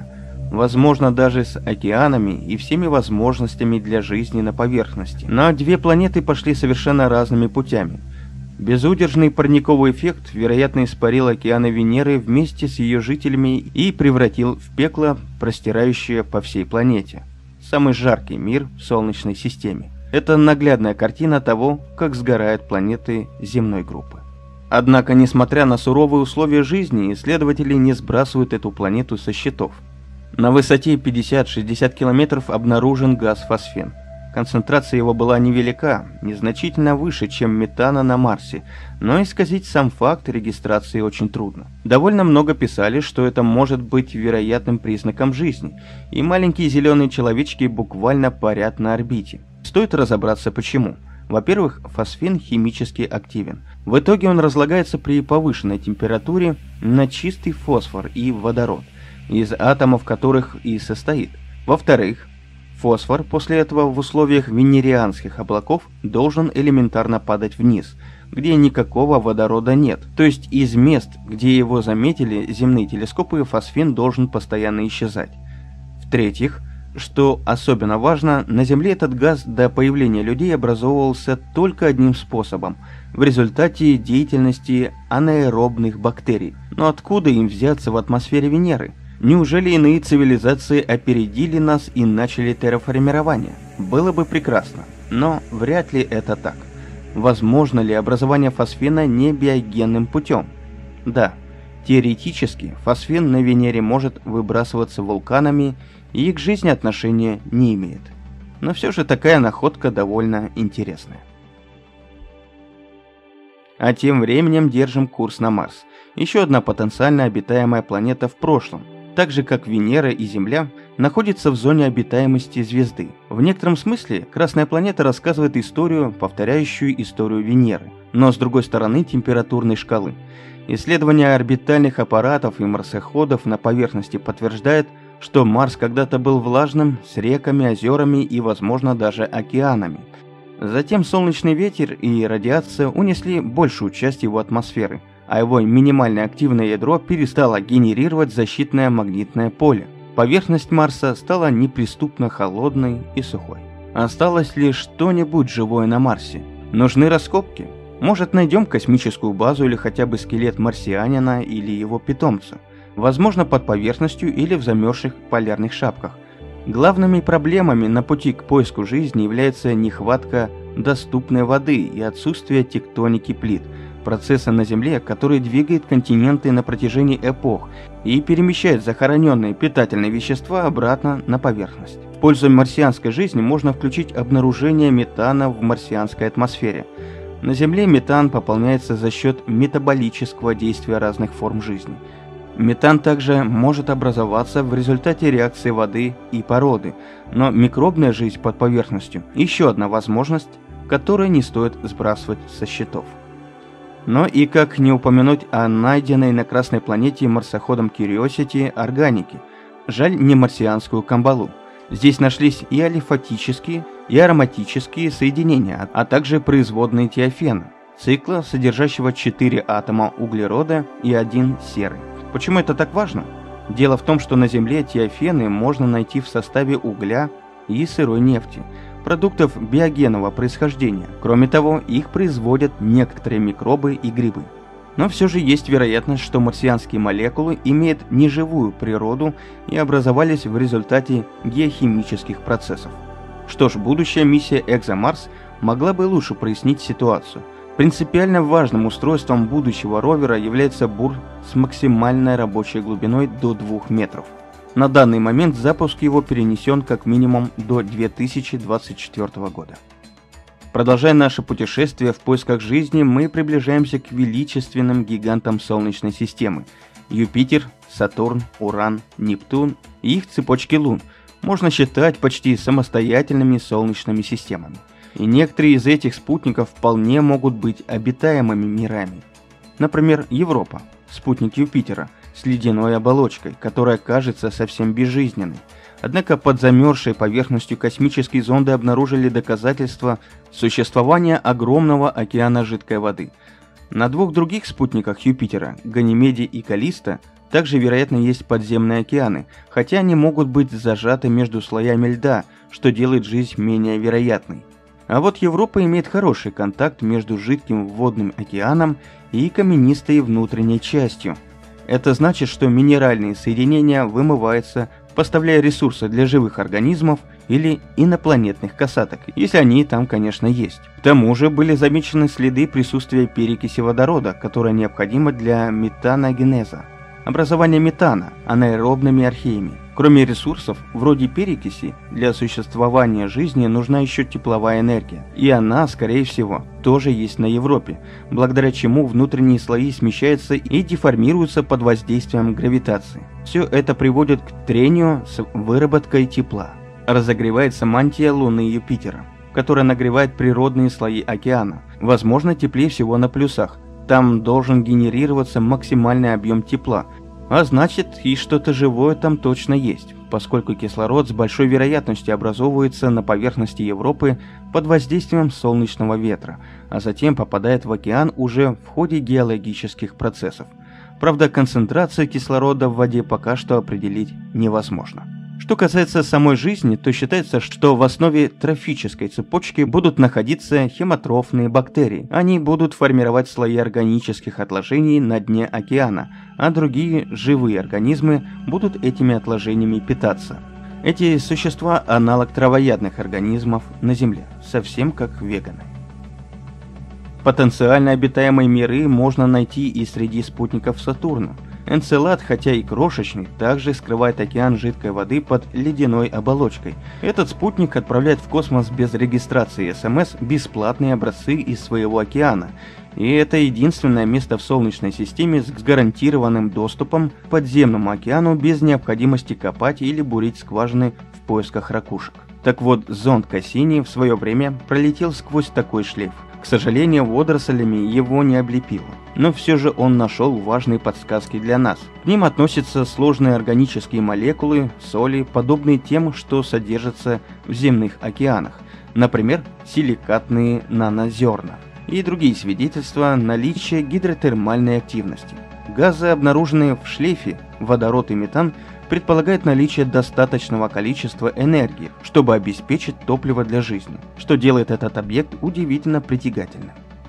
возможно даже с океанами и всеми возможностями для жизни на поверхности. Но две планеты пошли совершенно разными путями. Безудержный парниковый эффект, вероятно, испарил океаны Венеры вместе с ее жителями и превратил в пекло, простирающее по всей планете. Самый жаркий мир в Солнечной системе. Это наглядная картина того, как сгорают планеты земной группы. Однако, несмотря на суровые условия жизни, исследователи не сбрасывают эту планету со счетов. На высоте пятьдесят-шестьдесят километров обнаружен газ фосфен. Концентрация его была невелика, незначительно выше, чем метана на Марсе, но исказить сам факт регистрации очень трудно. Довольно много писали, что это может быть вероятным признаком жизни, и маленькие зеленые человечки буквально парят на орбите. Стоит разобраться почему. Во-первых, фосфен химически активен. В итоге он разлагается при повышенной температуре на чистый фосфор и водород, из атомов которых и состоит. Во-вторых, фосфор после этого в условиях венерианских облаков должен элементарно падать вниз, где никакого водорода нет. То есть из мест, где его заметили земные телескопы, фосфен должен постоянно исчезать. В-третьих, что особенно важно, на Земле этот газ до появления людей образовывался только одним способом – в результате деятельности анаэробных бактерий. Но откуда им взяться в атмосфере Венеры? Неужели иные цивилизации опередили нас и начали терраформирование? Было бы прекрасно, но вряд ли это так. Возможно ли образование фосфена не биогенным путем? Да, теоретически фосфен на Венере может выбрасываться вулканами и к жизни отношения не имеет. Но все же такая находка довольно интересная. А тем временем держим курс на Марс. Еще одна потенциально обитаемая планета в прошлом. Так же как Венера и Земля, находится в зоне обитаемости звезды. В некотором смысле Красная планета рассказывает историю, повторяющую историю Венеры, но с другой стороны температурной шкалы. Исследования орбитальных аппаратов и марсоходов на поверхности подтверждает, что Марс когда-то был влажным, с реками, озерами и, возможно, даже океанами. Затем солнечный ветер и радиация унесли большую часть его атмосферы, а его минимально активное ядро перестало генерировать защитное магнитное поле. Поверхность Марса стала неприступно холодной и сухой. Осталось ли что-нибудь живое на Марсе? Нужны раскопки? Может, найдем космическую базу или хотя бы скелет марсианина или его питомца? Возможно, под поверхностью или в замерзших полярных шапках. Главными проблемами на пути к поиску жизни является нехватка доступной воды и отсутствие тектоники плит, процесса на Земле, который двигает континенты на протяжении эпох и перемещает захороненные питательные вещества обратно на поверхность. В пользу марсианской жизни можно включить обнаружение метана в марсианской атмосфере. На Земле метан пополняется за счет метаболического действия разных форм жизни. Метан также может образоваться в результате реакции воды и породы, но микробная жизнь под поверхностью – еще одна возможность, которую не стоит сбрасывать со счетов. Но и как не упомянуть о найденной на Красной планете марсоходом Curiosity органике, жаль, не марсианскую камбалу. Здесь нашлись и алифатические, и ароматические соединения, а также производные тиофена, цикла, содержащего четыре атома углерода и один серы. Почему это так важно? Дело в том, что на Земле тиофены можно найти в составе угля и сырой нефти, продуктов биогенного происхождения. Кроме того, их производят некоторые микробы и грибы. Но все же есть вероятность, что марсианские молекулы имеют неживую природу и образовались в результате геохимических процессов. Что ж, будущая миссия ExoMars могла бы лучше прояснить ситуацию. Принципиально важным устройством будущего ровера является бур с максимальной рабочей глубиной до двух метров. На данный момент запуск его перенесен как минимум до две тысячи двадцать четвёртого года. Продолжая наше путешествие в поисках жизни, мы приближаемся к величественным гигантам Солнечной системы – Юпитер, Сатурн, Уран, Нептун и их цепочки лун можно считать почти самостоятельными солнечными системами. И некоторые из этих спутников вполне могут быть обитаемыми мирами. Например, Европа, спутник Юпитера, с ледяной оболочкой, которая кажется совсем безжизненной. Однако под замерзшей поверхностью космические зонды обнаружили доказательства существования огромного океана жидкой воды. На двух других спутниках Юпитера, Ганимеде и Каллисто, Также, вероятно, есть подземные океаны, хотя они могут быть зажаты между слоями льда, что делает жизнь менее вероятной. А вот Европа имеет хороший контакт между жидким водным океаном и каменистой внутренней частью. Это значит, что минеральные соединения вымываются, поставляя ресурсы для живых организмов или инопланетных касаток, если они там, конечно, есть. К тому же были замечены следы присутствия перекиси водорода, которая необходима для метаногенеза, образования метана анаэробными археями. Кроме ресурсов, вроде перекиси, для существования жизни нужна еще тепловая энергия. И она, скорее всего, тоже есть на Европе, благодаря чему внутренние слои смещаются и деформируются под воздействием гравитации. Все это приводит к трению с выработкой тепла. Разогревается мантия Луны и Юпитера, которая нагревает природные слои океана. Возможно, теплее всего на плюсах. Там должен генерироваться максимальный объем тепла, а значит, и что-то живое там точно есть, поскольку кислород с большой вероятностью образовывается на поверхности Европы под воздействием солнечного ветра, а затем попадает в океан уже в ходе геологических процессов. Правда, концентрацию кислорода в воде пока что определить невозможно. Что касается самой жизни, то считается, что в основе трофической цепочки будут находиться хемотрофные бактерии. Они будут формировать слои органических отложений на дне океана, а другие живые организмы будут этими отложениями питаться. Эти существа – аналог травоядных организмов на Земле, совсем как веганы. Потенциально обитаемые миры можно найти и среди спутников Сатурна. Энцелад, хотя и крошечный, также скрывает океан жидкой воды под ледяной оболочкой. Этот спутник отправляет в космос без регистрации эс эм эс бесплатные образцы из своего океана. И это единственное место в Солнечной системе с гарантированным доступом к подземному океану без необходимости копать или бурить скважины в поисках ракушек. Так вот, зонд Кассини в свое время пролетел сквозь такой шлейф. К сожалению, водорослями его не облепило, но все же он нашел важные подсказки для нас. К ним относятся сложные органические молекулы, соли, подобные тем, что содержатся в земных океанах, например, силикатные нанозерна, и другие свидетельства наличия гидротермальной активности. Газы, обнаруженные в шлейфе, водород и метан, предполагает наличие достаточного количества энергии, чтобы обеспечить топливо для жизни, что делает этот объект удивительно притягательным.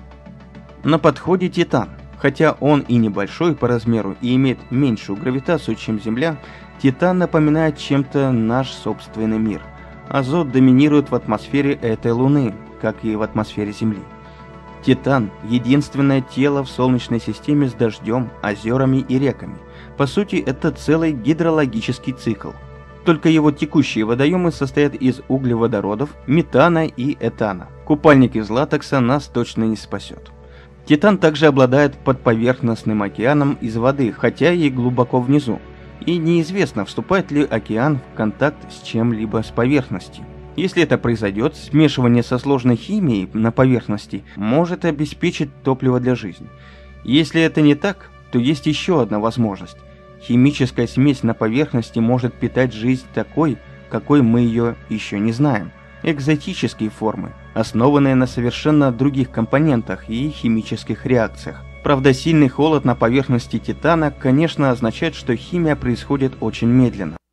На подходе Титан. Хотя он и небольшой по размеру и имеет меньшую гравитацию, чем Земля, Титан напоминает чем-то наш собственный мир. Азот доминирует в атмосфере этой Луны, как и в атмосфере Земли. Титан – единственное тело в Солнечной системе с дождем, озерами и реками. По сути, это целый гидрологический цикл. Только его текущие водоемы состоят из углеводородов, метана и этана. Купальник из латекса нас точно не спасет. Титан также обладает подповерхностным океаном из воды, хотя и глубоко внизу. И неизвестно, вступает ли океан в контакт с чем-либо с поверхности. Если это произойдет, смешивание со сложной химией на поверхности может обеспечить топливо для жизни. Если это не так, то есть еще одна возможность. Химическая смесь на поверхности может питать жизнь такой, какой мы ее еще не знаем. Экзотические формы, основанные на совершенно других компонентах и химических реакциях. Правда, сильный холод на поверхности Титана, конечно, означает, что химия происходит очень медленно.